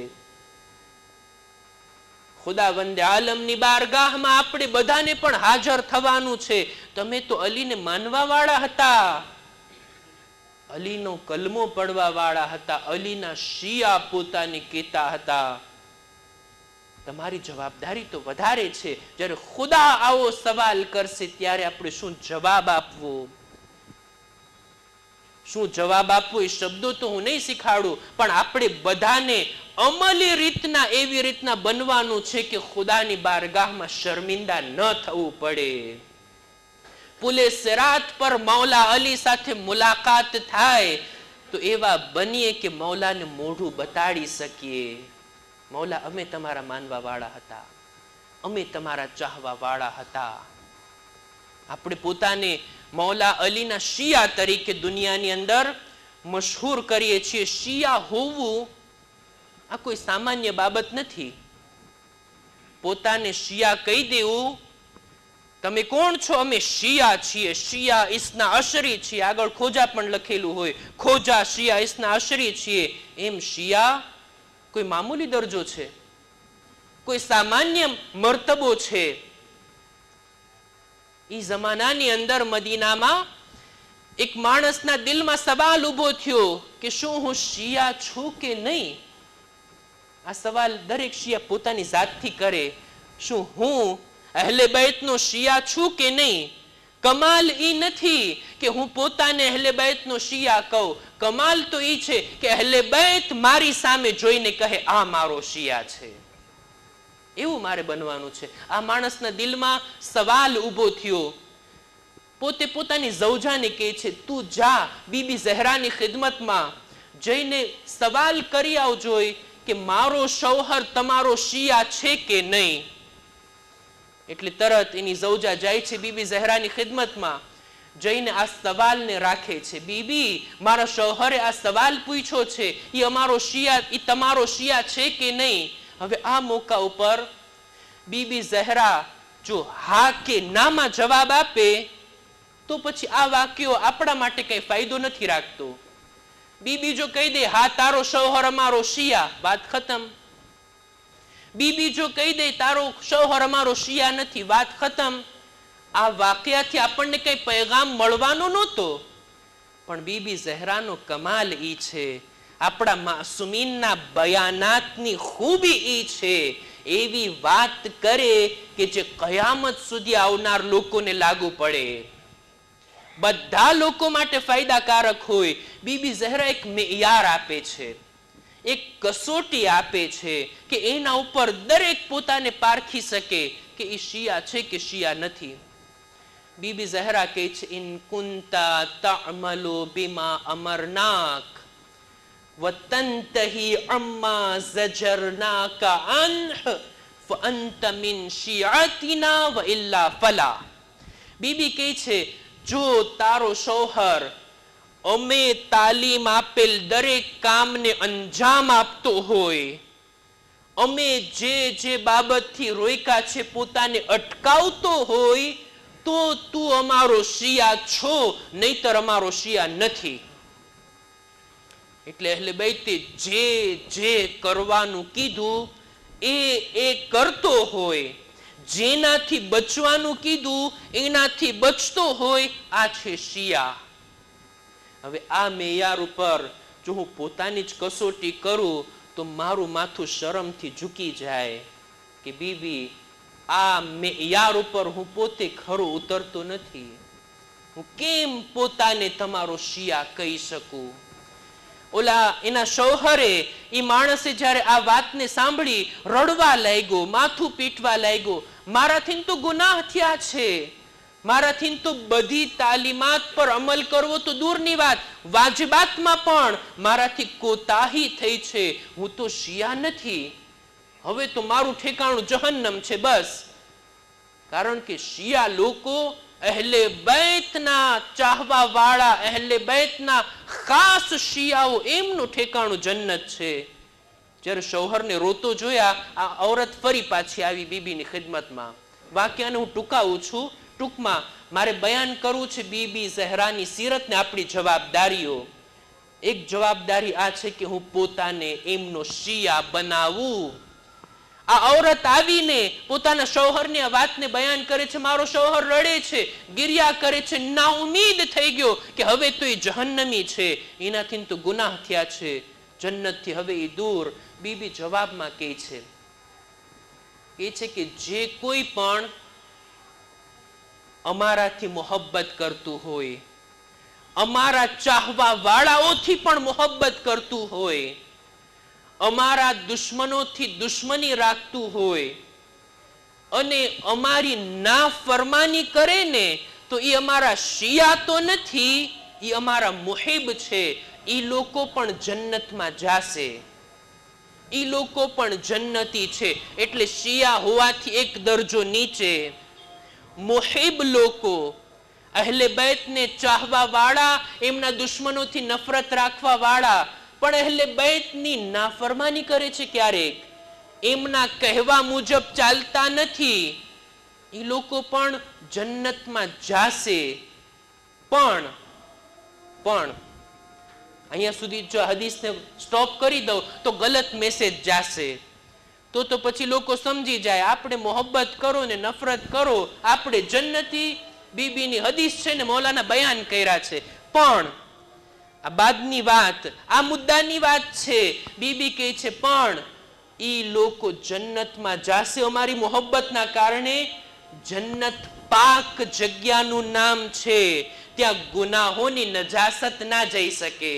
ખુદા વંદે આલમની બારગાહમાં આપણે બધાને પણ હાજર થવાનું છે. તમે તો અલીને માનવા વાળા હતા, અલીનો કલમો પડવા વાળા હતા, અલીના શિયા પોતાને કહેતા હતા. તમારી જવાબદારી તો વધારે છે. જ્યારે ખુદા આવો સવાલ કરશે ત્યારે આપણે શું જવાબ આપવો? શું જવાબ આપવો એ શબ્દો તો હું નહીં શીખાડું, પણ આપણે બધાને અમલી રીતના એવી રીતના બનવાનું છે કે ખુદાની બારગાહમાં શર્મિંદા ન થવું પડે. પુલે સિરાત પર મૌલા અલી સાથે મુલાકાત થાય તો એવા બનીએ કે મૌલાને મોઢું બતાડી શકીએ, મૌલા અમે તમારા માનવા વાળા હતા, અમે તમારા ચાહવા વાળા હતા. આપણે પોતાને મૌલા અલીના શિયા તરીકે દુનિયાની અંદર મશહૂર કરીએ છીએ. શિયા હોવું આ કોઈ સામાન્ય બાબત નથી. પોતાને શિયા કહી દેવું, તમે કોણ છો? અમે શિયા છીએ, શિયા ઇસના અશરી છીએ. આગળ ખોજા પણ લખેલું હોય, ખોજા શિયા ઇસના અશરી છીએ. એમ શિયા કોઈ મામૂલી દરજ્જો છે? કોઈ સામાન્ય મર્તબો છે? એ જમાનાની અંદર મદીનામાં એક માણસના દિલમાં સવાલ ઉભો થયો કે શું હું શિયા છું કે નહીં? આ સવાલ દરેક શિયા પોતાની જાતથી કરે. શું હું અહેલે બૈતનો શિયા છું કે નહીં? કમાલ ઈ નથી કે હું પોતાને અહેલે બૈતનો શિયા કહું. કમાલ તો ઈ છે કે અહેલે બૈત મારી સામે જોઈને કહે આ મારો શિયા છે. એવું મારે બનવાનું છે. આ માણસના દિલમાં સવાલ ઉભો થયો. પોતે પોતાની ઝૌજાને કહે છે, તું જા બીબી ઝહરાની ખિદમતમાં જઈને સવાલ કરી આવજો કે મારો શૌહર તમારો શિયા છે કે નહીં. એટલે તરત એની ઝૌજા જાય છે બીબી ઝહરાની ખિદમતમાં, જઈને આ સવાલને રાખે છે. બીબી, મારા શૌહરે આ સવાલ પૂછ્યો છે, એ અમારો શિયા, એ તમારો શિયા છે કે નહીં? હવે આ મોકા ઉપર બીબી ઝહરા જો હા કે નામાં જવાબ આપે તો પછી આ વાક્યો આપણા માટે કઈ ફાયદો નથી રાખતો. બીબી જો કહી દે હા તારો શૌહર અમારો શિયા, વાત ખતમ. બીબી જો કહી દે તારો શૌહર અમારો શિયા નથી, વાત ખતમ. આ વાક્યાથી આપણને કઈ પૈગામ મળવાનો નહોતો. પણ બીબી ઝહરાનો કમાલ ઈ છે, આપણા માસુમીનના બયાનાતની ખૂબી ઈ છે, એવી વાત કરે કે જે કયામત સુધી આવનાર લોકોને લાગુ પડે, બધા લોકો માટે ફાયદાકારક હોય. બીબી ઝહરા એક મેયાર આપે છે, એક કસોટી આપે છે કે એના ઉપર દરેક પોતાને પારખી શકે કે એ શિયા છે કે શિયા નથી. બીબી ઝહરા કહે છે, in Kunta તઅમલુ Bima અમરનાક વતંતહી Amma ઝજરનાકા અંહ ફઅંત min શિયાતિના વ ઇલ્લા ફલા. બીબી કહે છે, જો તારો શૌહર અમે તાલીમ આપેલ દરેક કામને અંજામ આપતો હોય, અમે જે જે બાબતથી રોક્યા છે પોતાને અટકાવતો હોય, તો તું અમારો શિયા છો, નહીતર અમારો શિયા નથી. એટલે અહેલે બૈતે જે જે કરવાનું કીધું એ એ કરતો હોય, જેનાથી બચવાનું કીધું એનાથી બચતો હોય, આ છે શિયા. હવે આ મેયાર ઉપર જો હું પોતાની જ કસોટી કરું તો મારું માથું શરમથી ઝૂકી જાય કે બીબી આ મેયાર ઉપર હું પોતે ખરો ઉતરતો નથી, હું કેમ પોતાને તમારો શિયા કહી શકું. ઓલા એના શૌહરે એ માણસે જ્યારે આ વાતને સાંભળી રડવા લાગ્યો, માથું પીટવા લાગ્યો, મારાથી તો ગુનાહ થયા છે, મારાથી તો બધી તાલીમાત પર અમલ કરવો તો દૂરની વાત, વાજિબાતમાં પણ મારાથી કોતાહી થઈ છે, હું તો શિયા નથી, હવે તો મારું ઠેકાણું જહન્નમ છે બસ. કારણ કે શિયા લોકો અહેલે બૈતના ચાહવા વાળા, અહેલે બૈતના ખાસ શિયાઓ, એમનું ઠેકાણું જન્નત છે. જ્યારે શૌહરને રોતો જોયા, આ ઔરત ફરી પાછી આવી બીબીની ખિદમતમાં. વાક્યને હું ટૂંકાવું છું, ટૂંકમાં મારે બયાન કરવું છે બીબી ઝહરાની સીરતને આપણી જવાબદારીઓ. એક જવાબદારી આ છે કે હું પોતાને એમનો શિયા બનાવું. આ ઔરત આવીને પોતાના શૌહરની આ વાતને બયાન કરે છે, મારો શૌહર રડે છે, ગિરિયા કરે છે, નાઉમીદ થઈ ગયો કે હવે તો એ જહન્નમી છે, એનાથી તો ગુનાહ થયા છે, જન્નતથી હવે એ દૂર. બીબી જવાબમાં કહે છે એ છે કે જે કોઈ પણ અમારાથી મોહબ્બત કરતું હોય, અમારા ચાહવા વાળાઓથી પણ મોહબ્બત કરતું હોય, અમારા દુશ્મનોથી દુશ્મની રાખતું હોય અને અમારી નાફરમાની કરે ને તો એ અમારા શિયા તો નથી, એ અમારા મુહિબ છે. એ લોકો પણ જન્નતમાં જાશે, એ લોકો પણ જન્નતી છે. એટલે શિયા હોવાથી એક દરજ્જો નીચે મુહિબ લોકો, અહેલે બૈતને ચાહવા વાળા, એમના દુશ્મનોથી નફરત રાખવા વાળા, પણ અહેલે બૈતની નાફરમાની કરે છે, ક્યારેક એમના કહેવા મુજબ ચાલતા નથી, એ લોકો પણ જન્નતમાં જાશે. પણ પણ અહીંયા સુધી જો હદીસને સ્ટોપ કરી દઉં તો ગલત મેસેજ જાશે. તો તો પછી લોકો સમજી જાય આપણે મોહબ્બત કરો ને નફરત કરો, આપણે જન્નતી. બીબીની હદીસ છે ને મૌલાના બયાન કર્યા છે, પણ આ બાદની વાત, આ મુદ્દાની વાત છે. બીબી કહે છે પણ ઈ લોકો જન્નતમાં જાશે અમારી મોહબ્બતના કારણે. જન્નત પાક જગ્યાનું નામ છે, ત્યાં ગુનાહોની નજાસત ના જઈ શકે.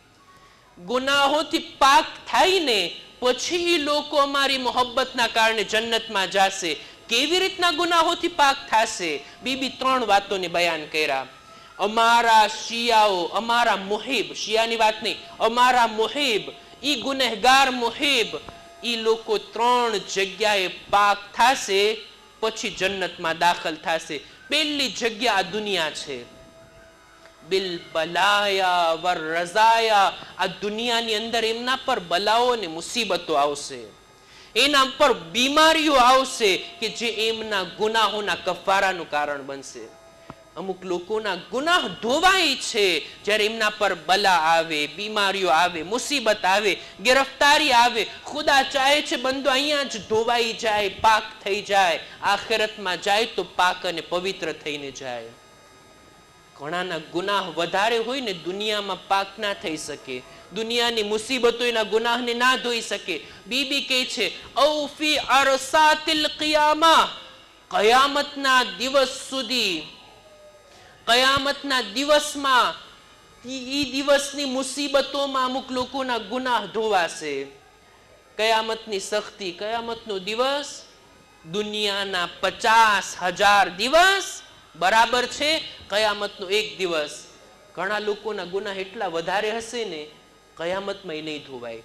ગુનાહોથી પાક થાય ને પછી લોકો અમારી મોહબ્બતના કારણે જન્નતમાં જાશે. કેવી રીતના ગુનાહોથી પાક થશે? બીબી ત્રણ વાતોને બયાન કર્યા. અમારા શિયાઓ, અમારા મુહિબ, શિયાની વાત નહીં, અમારા મુહિબ, ઈ ગુનેહગાર મુહિબ, ઈ લોકો ત્રણ જગ્યાએ પાક થશે પછી જન્નતમાં દાખલ થશે. પહેલી જગ્યા આ દુનિયા છે. બિલ બલાયા વર રઝાયા, આ દુનિયાની અંદર એમના પર બલાઓ ને મુસીબતો આવશે, એના પર બીમારીઓ આવશે કે જે એમના ગુનાહોના કફારાનું કારણ બનશે. અમુક લોકોના ગુનાહ ધોવાય છે જ્યારે એમના પર બલા આવે, બીમારીઓ આવે, મુસીબત આવે, ગિરફતારી આવે. ખુદા ચાહે છે બંદો અહીંયા જ ધોવાઈ જાય, પાક થઈ જાય, આખિરતમાં જાય તો પાક અને પવિત્ર થઈને જાય. ઘણાના ગુનાહ વધારે હોય ને દુનિયામાં પાક ના થઈ શકે, દુનિયાની મુસીબતો એના ગુનાહને ના ધોઈ શકે. બીબી કહે છે ઔફી અરસાતિલ કિયામા, કયામતના દિવસ સુધી, કયામતના દિવસમાં, ઈ દિવસની મુસીબતોમાં અમુક લોકોના ગુનાહ ધોવાશે. કયામતની સખ્તી, કયામતનો દિવસ દુનિયાના પચાસ હજાર દિવસ બરાબર છે કયામતનો એક દિવસ. ઘણા લોકોના ગુનાહ એટલા વધારે હશે ને કયામતમાં એ નહીં ધોવાય.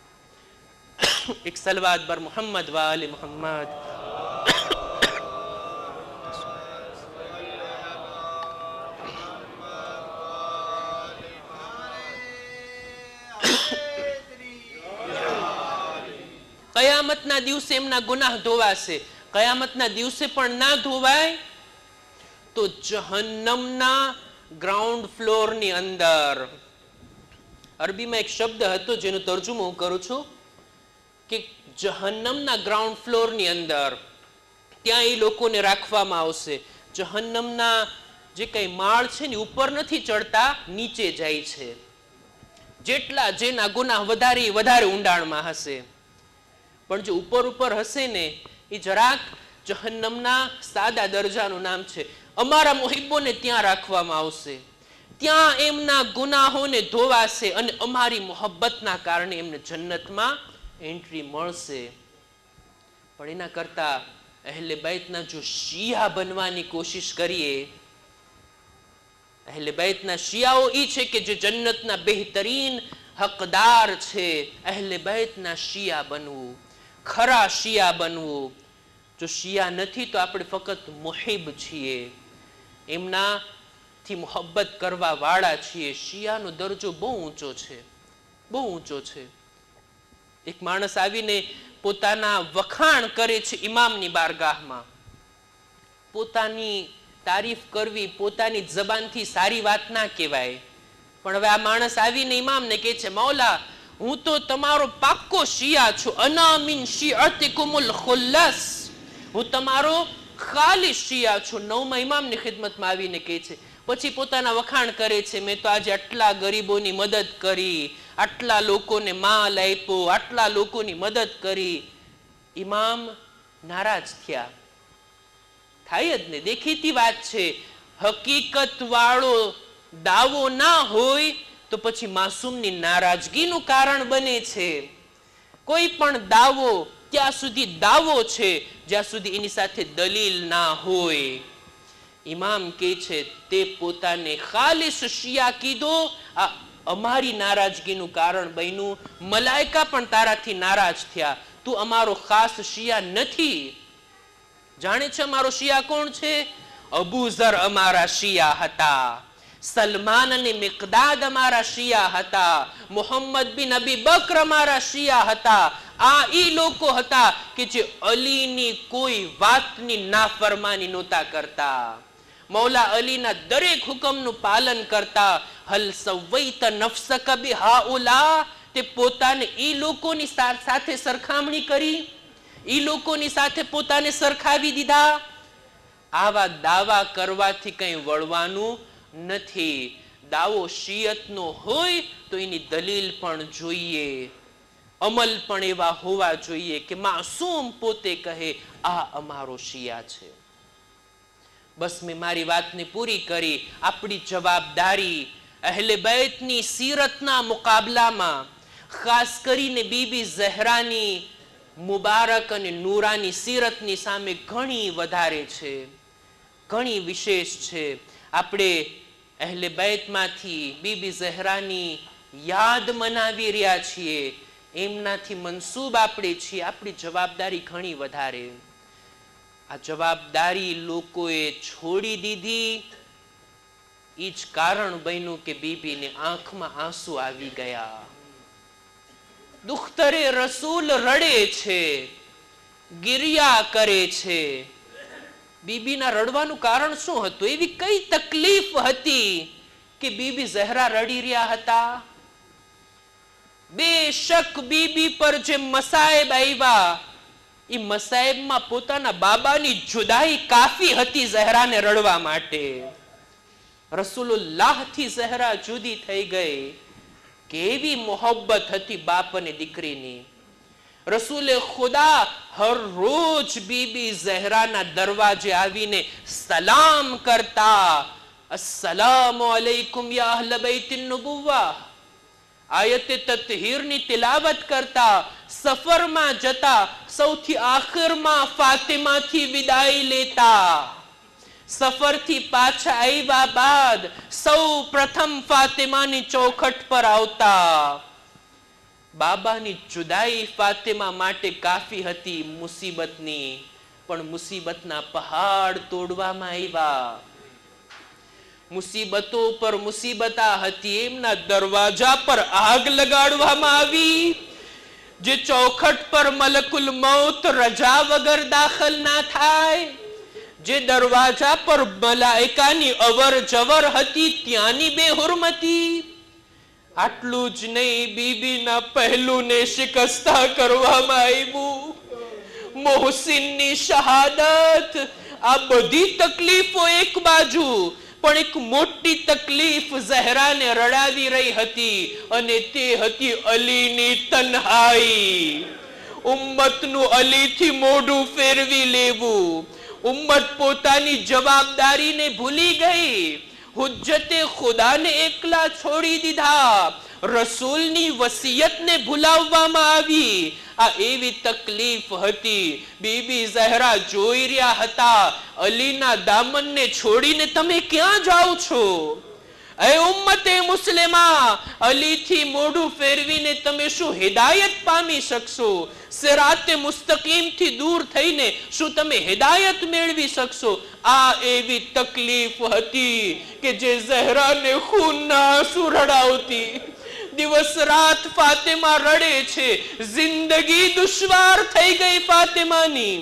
એક સલવાત બર મુહમ્મદ વ આલે મુહમ્મદ. કયામતના દિવસે એમના ગુનાહ ધોવાશે. કયામતના દિવસે પણ ના ધોવાય તો જહન્નમના ગ્રાઉન્ડ ફ્લોરની અંદર, અરબીમાં એક શબ્દ હતો જેનો તર્જુમો હું કરું છું કે જહન્નમના ગ્રાઉન્ડ ફ્લોરની અંદર ત્યાં એ લોકોને રાખવામાં આવશે. જહન્નમના જે કઈ માળ છે ને ઉપર નથી ચડતા, નીચે જાય છે. જેટલા જેના ગુનાહ વધારે વધારે ઊંડાણમાં હશે, પણ જે ઉપર ઉપર હશે ને એ જરાક જહન્નમના સાદા દરજાનું નામ છે. અમારા મુહિબ્બોને ત્યાં રાખવામાં આવશે, ત્યાં એમના ગુનાહોને ધોવાશે અને અમારી મોહબ્બતના કારણે એમને જન્નતમાં એન્ટ્રી મળશે. પણ એના કરતા અહેલે બૈતના જો શિયા બનવાની કોશિશ કરીએ, અહેલે બૈતના શિયાઓ એ છે કે જે જન્નતના બહેતરીન હકદાર છે. અહેલે બૈતના શિયા બનવું, ખરા શિયા બનવું. જો શિયા નથી તો આપણે ફક્ત મુહિબ છીએ, એમનાથી મોહબ્બત કરવા વાળા છીએ. શિયાનો દરજ્જો બહુ ઊંચો છે, બહુ ઊંચો છે. એક માણસ આવીને પોતાના વખાણ કરે છે ઇમામની બારગાહમાં. પોતાની તારીફ કરવી પોતાની જબાનથી સારી વાત ના કહેવાય, પણ હવે આ માણસ આવીને ઇમામને કહે છે મૌલા હું તો તમારો પાક્કો શિયા છું, અના મિન શિઅતિકુમુલ ખુલ્લસ, હું તમારો ખાલી શિયા છું. નવમા ઇમામની ખિદમતમાં આવીને કહે છે, પછી પોતાના વખાણ કરે છે મેં તો આજે આટલા ગરીબોની મદદ કરી, આટલા લોકોને માલ આપ્યો, આટલા લોકોની મદદ કરી. ઇમામ નારાજ થયા. થાય જ ને, દેખીતી વાત છે. હકીકત વાળો દાવો ના હોય તો પછી માસૂમની નારાજગીનું કારણ બને છે. કોઈ પણ દાવો ત્યાં સુધી દાવો છે જ્યાં સુધી એની સાથે દલીલ ના હોય. ઇમામ કહે છે તે પોતાને ખાલિસ શિયા કીધો, આ અમારી નારાજગીનું કારણ બન્યું. મલાઈકા પણ તારાથી નારાજ થયા, તું અમારો ખાસ શિયા નથી. જાણે છે અમારો શિયા કોણ છે? અબુ ઝર અમારા શિયા હતા. સલમાન અને મિકદાદ અમારા શિયા હતા, મોહમ્મદ બિન અબી બકર અમારા શિયા હતા. આ ઈ લોકો હતા કે જે અલીની કોઈ વાતની નાફરમાની નહોતા કરતા, મૌલા અલીના દરેક હુકમનું પાલન કરતા. હલ સવૈત નફસક બિહાઉલા, તે પોતાને ઈ લોકોની સાથે સરખામણી કરી, ઈ લોકોની સાથે પોતાને સરખાવી દીધા. આવા દાવા કરવાથી કંઈ વળવાનું નથી. દાવો શિયતનો હોય તો એની દલીલ પણ જોઈએ, અમલ પણ એવા હોવા જોઈએ કે માસૂમ પોતે કહે આ અમારો શિયા છે. બસ મેં મારી વાતને પૂરી કરી. આપણી જવાબદારી અહેલે બૈતની સીરતના મુકાબલામાં, ખાસ કરીને બીબી ઝહરાની મુબારક અને નૂરાની સીરતની સામે ઘણી વધારે છે, ઘણી વિશેષ છે. આપણે અહેલે બૈતમાંથી બીબી ઝહરાની યાદ મનાવી રહ્યા છીએ, એમનાથી મનસૂબ આપણે છીએ. આપણી જવાબદારી ઘણી વધારે. આ જવાબદારી લોકોએ છોડી દીધી. એ જ કારણ બન્યું કે બીબીને આંખમાં આંસુ આવી ગયા. દુખ્તરે રસૂલ રડે છે, ગિરિયા કરે છે. બીબીના રડવાનું કારણ શું હતું? એવી કઈ તકલીફ હતી કે બીબી ઝહરા રડી રહ્યા હતા? બેશક બીબી પર જે મસાયબ આવ્યા, એ મસાયબમાં પોતાના બાબાની જુદાઈ કાફી હતી ઝહરાને રડવા માટે. રસૂલુલ્લાહ થી ઝહરા જુદી થઈ ગઈ. કેવી મોહબ્બત હતી બાપ અને દીકરીની. રસૂલે ખુદા હર રોજ બીબી ઝહરાના દરવાજે આવીને સલામ કરતા, અસ્સલામુ અલૈકુમ યા અહલ બૈતિન નુબુવ્વા. આયતે તતહીરની તિલાવત કરતા. સફરમાં જતા સૌથી આખિરમાં ફાતિમાથી વિદાય લેતા. સફરથી પાછા આવ્યા બાદ સૌ પ્રથમ ફાતિમાની ચોખટ પર આવતા. બાબાની જુદાઈ ફાતિમા માટે કાફી હતી મુસીબતની, પણ મુસીબતના પહાડ તોડવામાં આવ્યા. મુસીબતો પર મુસીબતા હતી. એમના દરવાજા પર આગ લગાડવામાં આવી. જે ચોખટ પર મલકુલ મૌત રજા વગર દાખલ ના થાય, જે દરવાજા પર મલાઈકાની અવર જવર હતી, ત્યાંની બેહુરમતી. આટલું જ નહીં, બીબીના પહેલુંને શિકસ્તા કરવામાં આવ્યું. મોહસિનની શહાદત. આ બધી તકલીફો એક બાજુ, પણ એક મોટી તકલીફ ઝહરાને રડાવી રહી હતી, અને તે હતી અલીની તન્હાઈ. ઉમ્મતનું અલીથી મોઢું ફેરવી લેવું. ઉમ્મત પોતાની જવાબદારીને ભૂલી ગઈ. હુજ્જતે ખુદાને એકલા છોડી દીધા. રસૂલની વસિયતને ભૂલાવવામાં આવી. આ એવી તકલીફ હતી. બીબી ઝહરા જોઈ રહ્યા હતા, અલીના દામનને છોડીને તમે ક્યાં જાઓ છો? એ ઉમ્મતે મુસ્લિમા, અલીથી મોઢું ફેરવીને તમે શું હિદાયત પામી શકશો? સિરાતે મુસ્તકીમથી દૂર થઈને શું તમે હિદાયત મેળવી શકશો? આ એવી તકલીફ હતી કે જે ઝહરાને ખૂનના આંસુ રડાવતી. દિવસ રાત ફાતિમા રડે છે. જિંદગી દુશ્વાર થઈ ગઈ ફાતિમાની.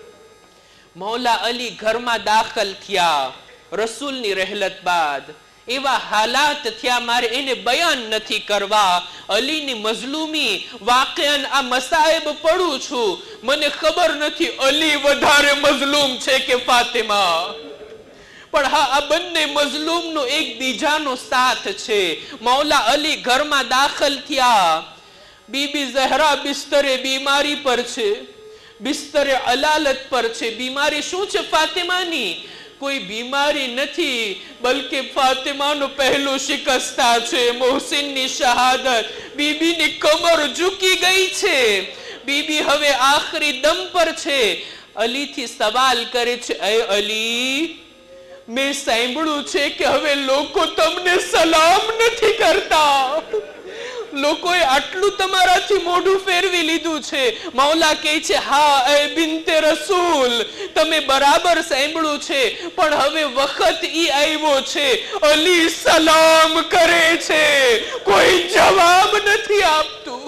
મૌલા અલી ઘરમાં દાખલ થયા રસૂલની રહેલત બાદ. એવા હાલાત થયા, મારે એને બયાન નથી કરવા. અલીની મઝલૂમી, વાકિયાન આ મસાયબ પડું છું. મને ખબર નથી અલી વધારે મઝલૂમ છે કે ફાતિમા. પણ હા, આ બંને મઝલૂમનો એકબીજાનો સાથ છે. મૌલા અલી ઘરમાં દાખલ થયા. બીબી ઝહરા બિસ્તરે બીમારી પર છે, બિસ્તરે અલાલત પર છે. બીમારી શું છે ફાતિમાની? કોઈ બીમારી નથી, બલકે ફાતિમાનું પહેલું શિકસ્તા છે, મોહસિનની શહાદત. બીબીની કમર ઝૂકી ગઈ છે. બીબી હવે આખરી દમ પર છે. અલીથી સવાલ કરે છે, એ અલી, મેં સાંભળ્યું છે કે હવે લોકો તમને સલામ નથી કરતા, લોકોએ આટલું તમારાથી મોઢું ફેરવી લીધું છે. મૌલા કહે છે, હા એ બિનતે રસૂલ, તમે બરાબર સાંભળ્યું છે, પણ હવે વખત ઈ આવ્યો છે. અલી સલામ કરે છે, કોઈ જવાબ નથી આપતું.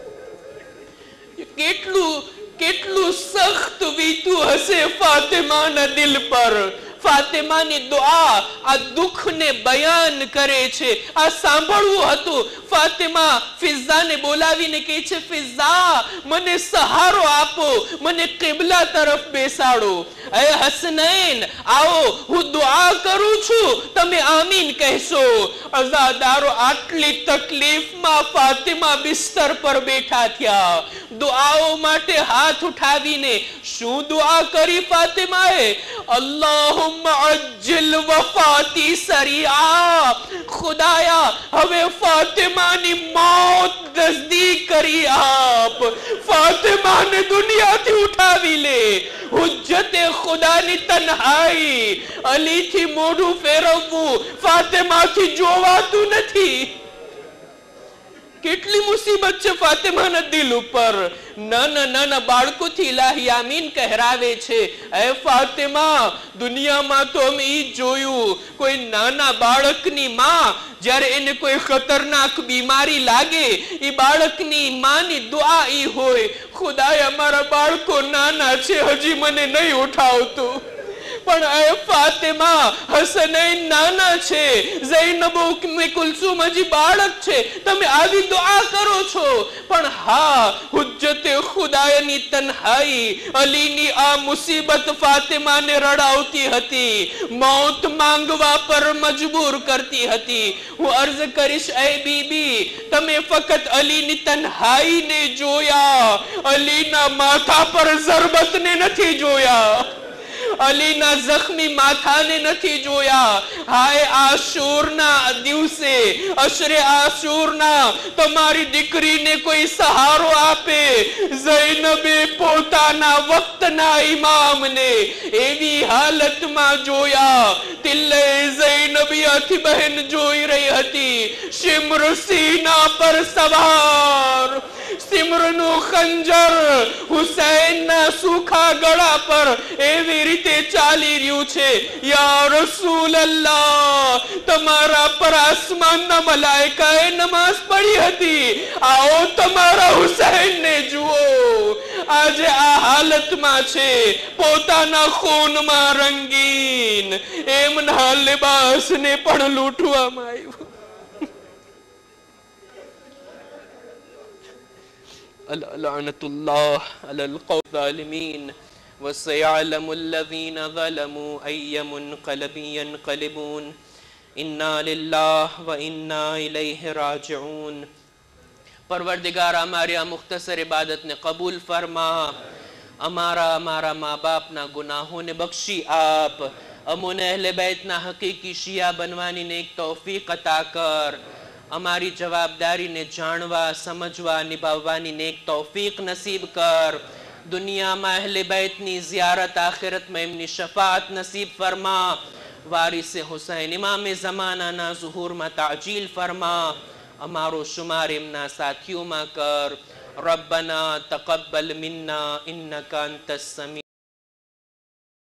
કેટલું કેટલું સખ્ત વીતું હશે ફાતિમાના દિલ પર. ફાતિમાની દુઆ આ દુઃખને બયાન કરે છે. આ સાંભળવું હતું. ફાતિમા ફિઝાને બોલાવીને કહે છે, ફિઝા મને સહારો આપો, મને કિબલા તરફ બેસાડો. એ હસનૈન આવો, હું દુઆ કરું છું, તમે આમીન કહેશો. અઝાદારો આટલી તકલીફમાં ફાતિમા બિસ્તર પર બેઠા થયા. દુઆઓ માટે હાથ ઉઠાવીને શું દુઆ કરી ફાતિમાએ? અલ્લાહુમ્મા અજ્જિલ વફાતી સરીઆ, ખુદાયા હવે ફાતિમાની મોત નજદીક કરી આપ. ફાતિમાને દુનિયાથી ઉઠાવી લે. હુજ્જતે ખુદાની તન્હાઈ, અલીથી મોઢું ફેરવવું ફાતિમાથી જોવાતું નથી. કેટલી મુસીબત છે ફાતિમાના દિલ ઉપર. નાના નાના બાળકોથી ઇલાહી આમીન કહેરાવે છે. એ ફાતિમા, દુનિયામાં તો અમે ઈ જોયું, કોઈ નાના બાળકની માં જ્યારે એને કોઈ ખતરનાક બીમારી લાગે, એ બાળકની માની દુઆ ઈ હોય, ખુદાએ અમારા બાળકો નાના છે, હજી મને નહીં ઉઠાવતું. પણ એ ફાતિમા, હસનૈન નાના છે, ઝૈનબ ઉમ્મે કુલસુમ હજી બાળક છે, તમે આવી દુઆ કરો છો. પણ હા, હુજ્જતે ખુદાની તન્હાઈ, અલીની આ મુસીબત ફાતિમાને રડાવતી હતી, મોત માંગવા પર મજબૂર કરતી હતી. હું અર્જ કરીશ, એ બીબી, તમે ફક્ત અલીની તન્હાઈને જોયા, અલીના માથા પર ઝરબતને નથી જોયા, અલીના જખ્મી માથાને નથી જોયા. હાય આશૂરના દિવસે, અશરે આશૂરના, તમારી દીકરીને કોઈ સહારો આપે. ઝૈનબે પોતાના વક્તના ઇમામને એવી હાલતમાં જોયા. તિલ્લે ઝૈનબિયાથી બહેન જોઈ રહી હતી, શિમ્ર સીના પર સવાર, સિમરનું ખંજર હુસૈનના સૂખા ગળા પર એવી રીતે ચાલી રહ્યું છે. યા રસૂલ અલ્લાહ, તમારા પર આસમાનના મલાઈકાએ નમાઝ પડી હતી, આવો તમારા હુસૈનને જુઓ. આજે આ હાલતમાં છે, પોતાના ખૂનમાં રંગીન, એમના લિબાસને પણ લૂંટવામાં આવ્યું. લعنતુલ્લાહ અલલ ઝાલિમીન وسيعلم الذين ظلموا أي منقلب ينقلبون إنا لله وإنا إليه راجعون. پروردگار ہماری آ مختصر عبادت نے قبول فرما. ہمارا ہمارا ماں باپ نہ گناہوں نے بخشی آپ. امون اہل بیت نہ حقیقی شیعہ بنوانی نے ایک توفیق عطا کر. ہماری جوابداری نے جانوا سمجھوا نبھاوانی نے ایک توفیق نصیب کر. دنیا میں اہل بیت نی زیارت، آخرت میں امنی شفاعت نصیب فرما. وارث حسین امام زمانہ نا ظہور میں تعجیل فرما. ہمارو شمار امنا ساتھیوں میں کر. ربنا تقبل منا انکا انت السمیع